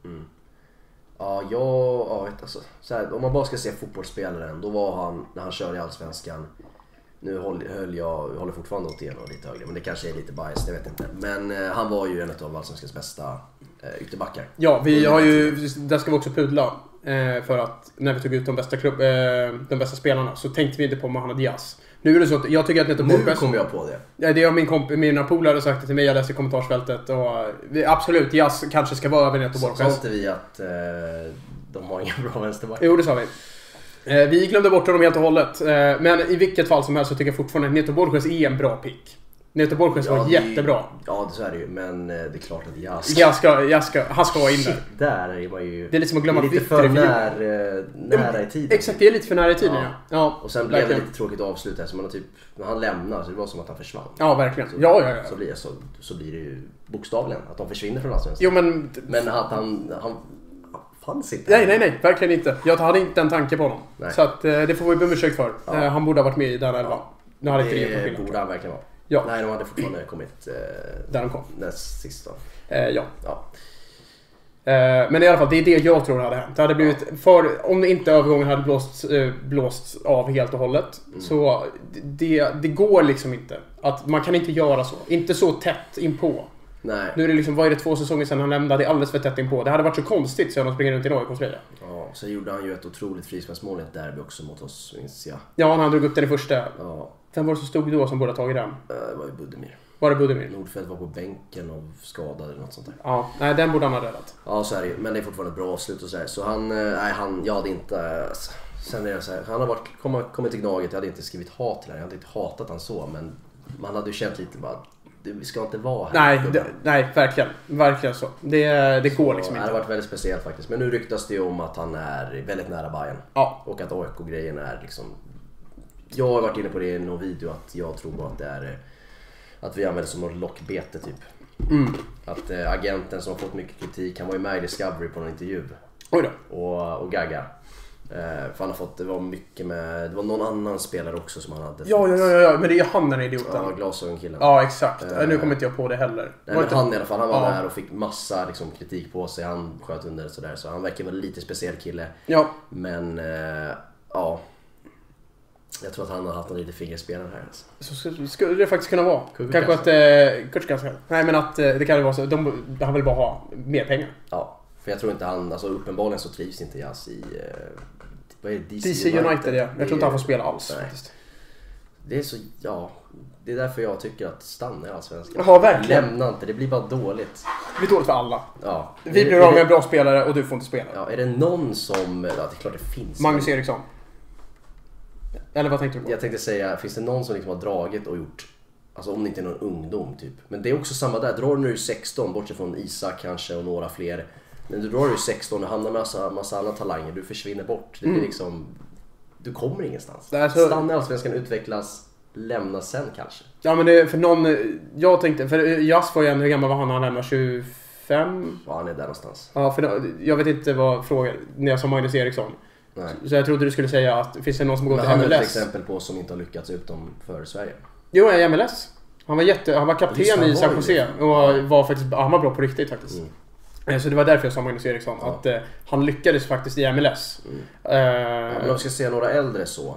Ja, alltså, så här, om man bara ska se fotbollsspelaren, då var han, när han körde i Allsvenskan, nu håller fortfarande åt igenom lite högre, men det kanske är lite bias, jag vet inte. Men han var ju en av Allsvenskans bästa ytterbackar. Ja, där ska vi också pudla. För att när vi tog ut de bästa spelarna så tänkte vi inte på Mohamed Jas. Nu är det så att jag tycker att Neto Borges... Nu kommer jag på det. Ja, det har mina polare sagt det till mig. Jag läste i kommentarsfältet. Och absolut, Jas kanske ska vara över Neto Borges. Sa inte vi att de har ingen bra vänsterback? Jo, det sa vi. Vi glömde bort honom helt och hållet. Men i vilket fall som helst så tycker jag fortfarande att Neto Borges är en bra pick. Neto Borges var jättebra. Ja, så är det ju. Men det är klart att han ska in där. Där är man ju... Det är lite som att glömma lite för nära i tiden. Exakt, det är lite för nära i tiden, ja. Och sen blev det lite tråkigt avslut där. Så man har typ, när han lämnar så det var som att han försvann. Ja, verkligen. Så blir det ju bokstavligen att de försvinner från allsvenskan. Men att han fanns inte. Nej, verkligen inte. Jag hade inte en tanke på honom. Nej. Så att, det får vi be om ursäkt för. Ja. Han borde ha varit med i den 11. Nu hade det borde han verkligen vara. Ja. Nej, de hade fortfarande kommit där de kom. Näst sista. Ja. Men i alla fall, det är det jag tror hade hänt. Det hade blivit, om inte övergången hade blåst av helt och hållet. Så det går liksom inte. Att man kan inte göra så. Inte så tätt inpå. Nej. Nu är det liksom, vad är det 2 säsonger sedan han lämnade? Det är alldeles för tätt inpå. Det hade varit så konstigt så att de springer runt i AIK-tröja. Ja, så gjorde han ju ett otroligt frisparksmål i ett derby också mot oss, minns jag. Ja, han drog upp den i första. Ja. Vem var det som stod då som borde ha tagit den? Det var ju Budimir. Var det Budimir? Nordfeldt var på bänken och skadad eller något sånt där. Ja, nej, den borde han ha räddat. Ja, så är det ju. Men det är fortfarande ett bra avslut och så här. Så jag hade inte... Sen är det så här, han har kommit till Gnaget. Jag hade inte skrivit hat till honom. Jag hade inte hatat han så, men man hade ju känt lite bara... Vi ska inte vara här. Nej, verkligen så. Det går liksom inte. Det har varit väldigt speciellt faktiskt. Men nu ryktas det ju om att han är väldigt nära Bayern. Ja. Och att AIK-grejen är liksom... Jag har varit inne på det i någon video att jag tror bara att det är... Att vi använder som något lockbete typ. Att agenten som har fått mycket kritik, han var ju med i Discovery på någon intervju. Oj då. Och Gaga. För han har fått, det var mycket med, det var någon annan spelare också som han hade fått. Ja, men det är han den idioten. Ja, glasögonkillen. Ja, exakt. Nu kommer inte jag på det heller. Nej, men han i alla fall, han var där och fick massa liksom, kritik på sig. Han sköt under sådär, så han verkar vara lite speciell kille. Ja. Men, ja. Jag tror att han har haft en lite fingerspelare här. Alltså. Så skulle det faktiskt kunna vara. Kanske att nej, men att det kan vara så. Han vill bara ha mer pengar. Ja, för jag tror inte han, alltså uppenbarligen så trivs inte Jas i vad är det? DC United, ja. Jag tror inte han får spela alls faktiskt. Det är så, det är därför jag tycker att stanna i allsvenskan. Ja, verkligen. Lämna inte, det blir bara dåligt. Det blir dåligt för alla. Ja. Vi blir av med en bra spelare och du får inte spela. Ja, är det någon som, det är klart det finns. Magnus Eriksson. Eller vad tänkte du på? Jag tänkte säga, finns det någon som liksom har dragit och gjort, alltså om det inte är någon ungdom typ. Men det är också samma där, drar du nu 16, bortsett från Isak kanske och några fler. Men du drar ju 16 och hamnar med massa andra talanger, du försvinner bort. Det blir liksom, du kommer ingenstans. Stanna i allsvenskan, utvecklas, lämna sen kanske. Ja, men det är för någon, jag tänkte, för Jas var ju hur gammal var han lämnade? 25? Ja, han är där någonstans. Ja, för jag vet inte vad frågan, när jag sa Magnus Eriksson. Nej. Så jag trodde du skulle säga att finns det någon som går till MLS? Han är ett exempel på som inte har lyckats utom för Sverige. Jo, i MLS. Han var kapten i San Jose och var faktiskt, han var bra på riktigt faktiskt. Så det var därför jag sa Magnus Eriksson att han lyckades faktiskt i MLS. Men om vi ska se några äldre så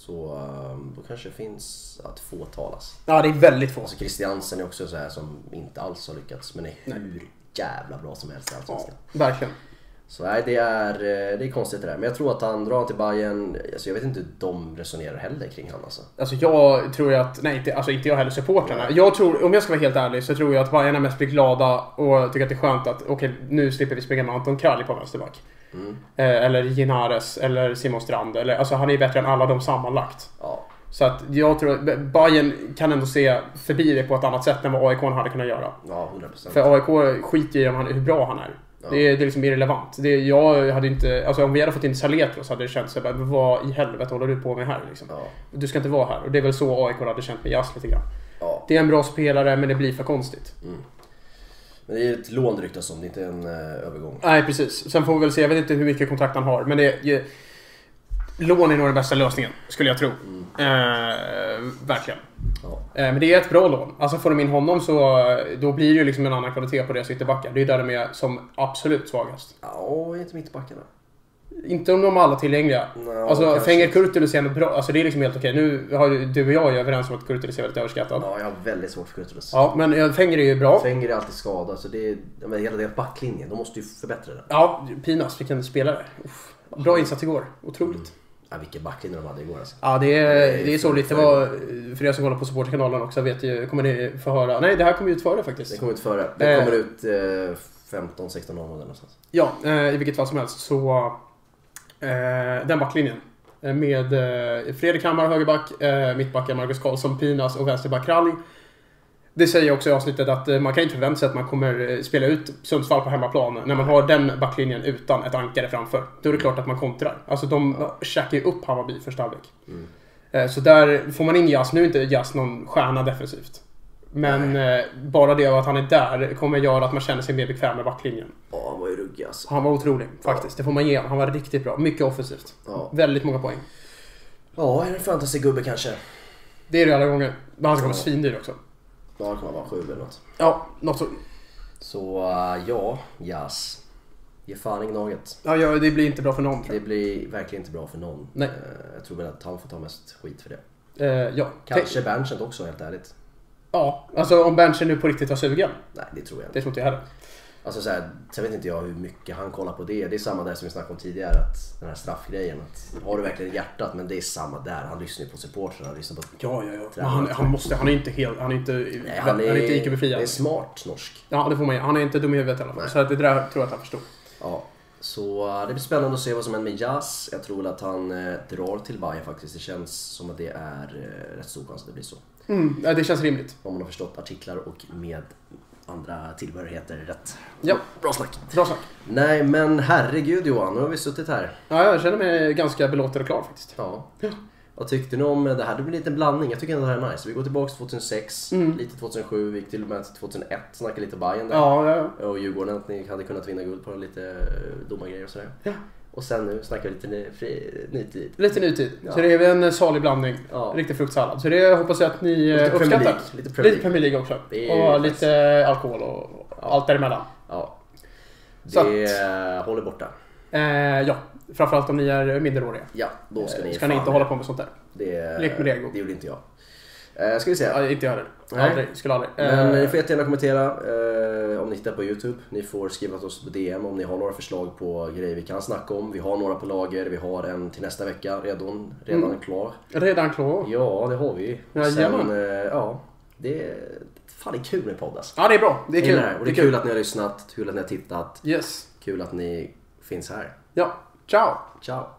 då kanske det finns att få talas. Ja, det är väldigt få. Alltså Christiansen är också så här som inte alls har lyckats, men är hur jävla bra som helst i allsvenskan. Ja, verkligen. Så nej, det är konstigt det där. Men jag tror att han drar till Bayern. Alltså jag vet inte hur de resonerar heller kring han alltså. Alltså jag tror att, inte jag heller supporterna. Jag tror, om jag ska vara helt ärlig, så tror jag att Bayern är mest blir glada och tycker att det är skönt att okej, nu slipper vi springa med Anton Kralj på vänsterback. Eller Ginares eller Simon Strand. Eller, alltså han är bättre än alla de sammanlagt. Ja. Så att jag tror att Bayern kan ändå se förbi det på ett annat sätt än vad AIK hade kunnat göra. Ja, 100%. För AIK skiter i hur bra han är. Ja. Det är liksom irrelevant. Jag hade inte, alltså om vi hade fått in Saletros hade det känts så här, vad i helvete håller du på med här liksom? Ja. Du ska inte vara här. Och det är väl så AIK hade känt med Jas lite grann. Ja. Det är en bra spelare, men det blir för konstigt. Men det är ett lån ryktas om, det är inte en övergång. Nej, precis. Sen får vi väl se, jag vet inte hur mycket kontrakt han har, men lån är nog den bästa lösningen, skulle jag tro. Verkligen. Ja. Men det är ett bra lån. Alltså får de in honom så då blir det ju liksom en annan kvalitet på deras ytterbackar. Det är där de är som absolut svagast. Ja, inte mittbackarna. Inte om de är alla tillgängliga. No, alltså Fenger Kurtulus är ändå bra. Alltså det är liksom helt okej. Nu har du och jag är överens om att Kurtulus är väldigt överskattad. Ja, jag har väldigt svårt för Kurtulus. Ja, men Fenger är ju bra. Fenger är alltid skadad, så det är hela deras backlinje. De måste ju förbättra det. Ja, Pinas, vilken spelare. Bra insats igår. Otroligt. Ja, vilka backlinjer de hade igår alltså. Ja, det är så lite. För er som kollar på supporterkanalen också vet ju, kommer ni få höra. Nej, det här kommer ut före faktiskt. Det kommer ut före. Det kommer ut 15-16 månader någonstans. Ja, i vilket fall som helst så den backlinjen med Fredrik Hammar högerback, mittbackar Marcus Karlsson, Pinas och vänsterback Rally. Det säger jag också i avsnittet att man kan inte förvänta sig att man kommer spela ut Sundsvall på hemmaplan när man har den backlinjen utan ett ankare framför. Då är det klart att man kontrar. Alltså de käkar ju upp Hammarby första halvlek. Så där får man in Jas. Nu är inte Jas någon stjärna defensivt. Men bara det att han är där kommer göra att man känner sig mer bekväm med backlinjen. Ja, han var ju ruggig alltså. Han var otrolig faktiskt. Det får man ge. Han var riktigt bra. Mycket offensivt. Väldigt många poäng. Ja, är det en fantasy-gubbe kanske? Det är det alla gånger. Men han ska vara svindyr också. Ja, det kan vara 7 eller något. Ja, något så. Så ja, Jas. Ge fan i Gnaget. Ja, det blir inte bra för någon. Det blir verkligen inte bra för någon. Nej. Jag tror väl att han får ta mest skit för det. Ja. Kanske Berntsen också, helt ärligt. Ja, alltså om Berntsen nu på riktigt var sugen. Nej, det tror jag inte. Det tror inte jag heller. Alltså så här, sen vet inte jag hur mycket han kollar på det. Det är samma där som vi snackade om tidigare, att den här straffgrejen, att har du verkligen hjärtat, men det är samma där. Han lyssnar ju på supportrarna, han lyssnar på... Ja. Han är inte helt, han är inte IQ-befriad. Det är smart norsk. Ja, det får man ge. Han är inte dum i huvudet i alla fall. Nej. Så det där tror jag att han förstår. Ja, så det blir spännande att se vad som händer med Jas. Jag tror att han drar till Bayern faktiskt. Det känns som att det är rätt stor chans att det blir så. Det känns rimligt. Om man har förstått artiklar och med andra tillbehörigheter rätt. Ja, bra snack. Nej, men herregud Johan, nu har vi suttit här. Ja, jag känner mig ganska belåten och klar faktiskt. Ja. Vad tyckte ni om det här? Det blir lite en blandning. Jag tycker ändå det här är nice. Vi går tillbaka till 2006, lite 2007, vi gick till och med till 2001. Snackade lite Bayern där. Ja. Och Djurgården, att ni hade kunnat vinna guld på lite domargrejer och sådär. Ja. Och sen nu snackar vi lite nytid. Lite nytid. Ja. Så det är en salig blandning. Ja. Riktig fruktsallad. Så det hoppas jag att ni uppskattar. Lite Premier League också. Och lite alkohol och allt däremellan. Ja. Det håller borta. Ja. Framförallt om ni är minderåriga. Ja, då ska ni inte hålla på med sånt där. Lek med Lego. Det gjorde inte jag. Ska vi se. Ja, inte jag heller. Skulle aldrig. Men ni får jättegärna kommentera om ni tittar på YouTube. Ni får skriva till oss på DM om ni har några förslag på grejer vi kan snacka om. Vi har några på lager. Vi har en till nästa vecka redan klar. Redan klar? Ja, det har vi. Sen, det är kul med podd alltså. Ja, det är bra. Det är kul. Och det är kul att ni har lyssnat. Kul att ni har tittat. Yes. Kul att ni finns här. Ja. Ciao. Ciao.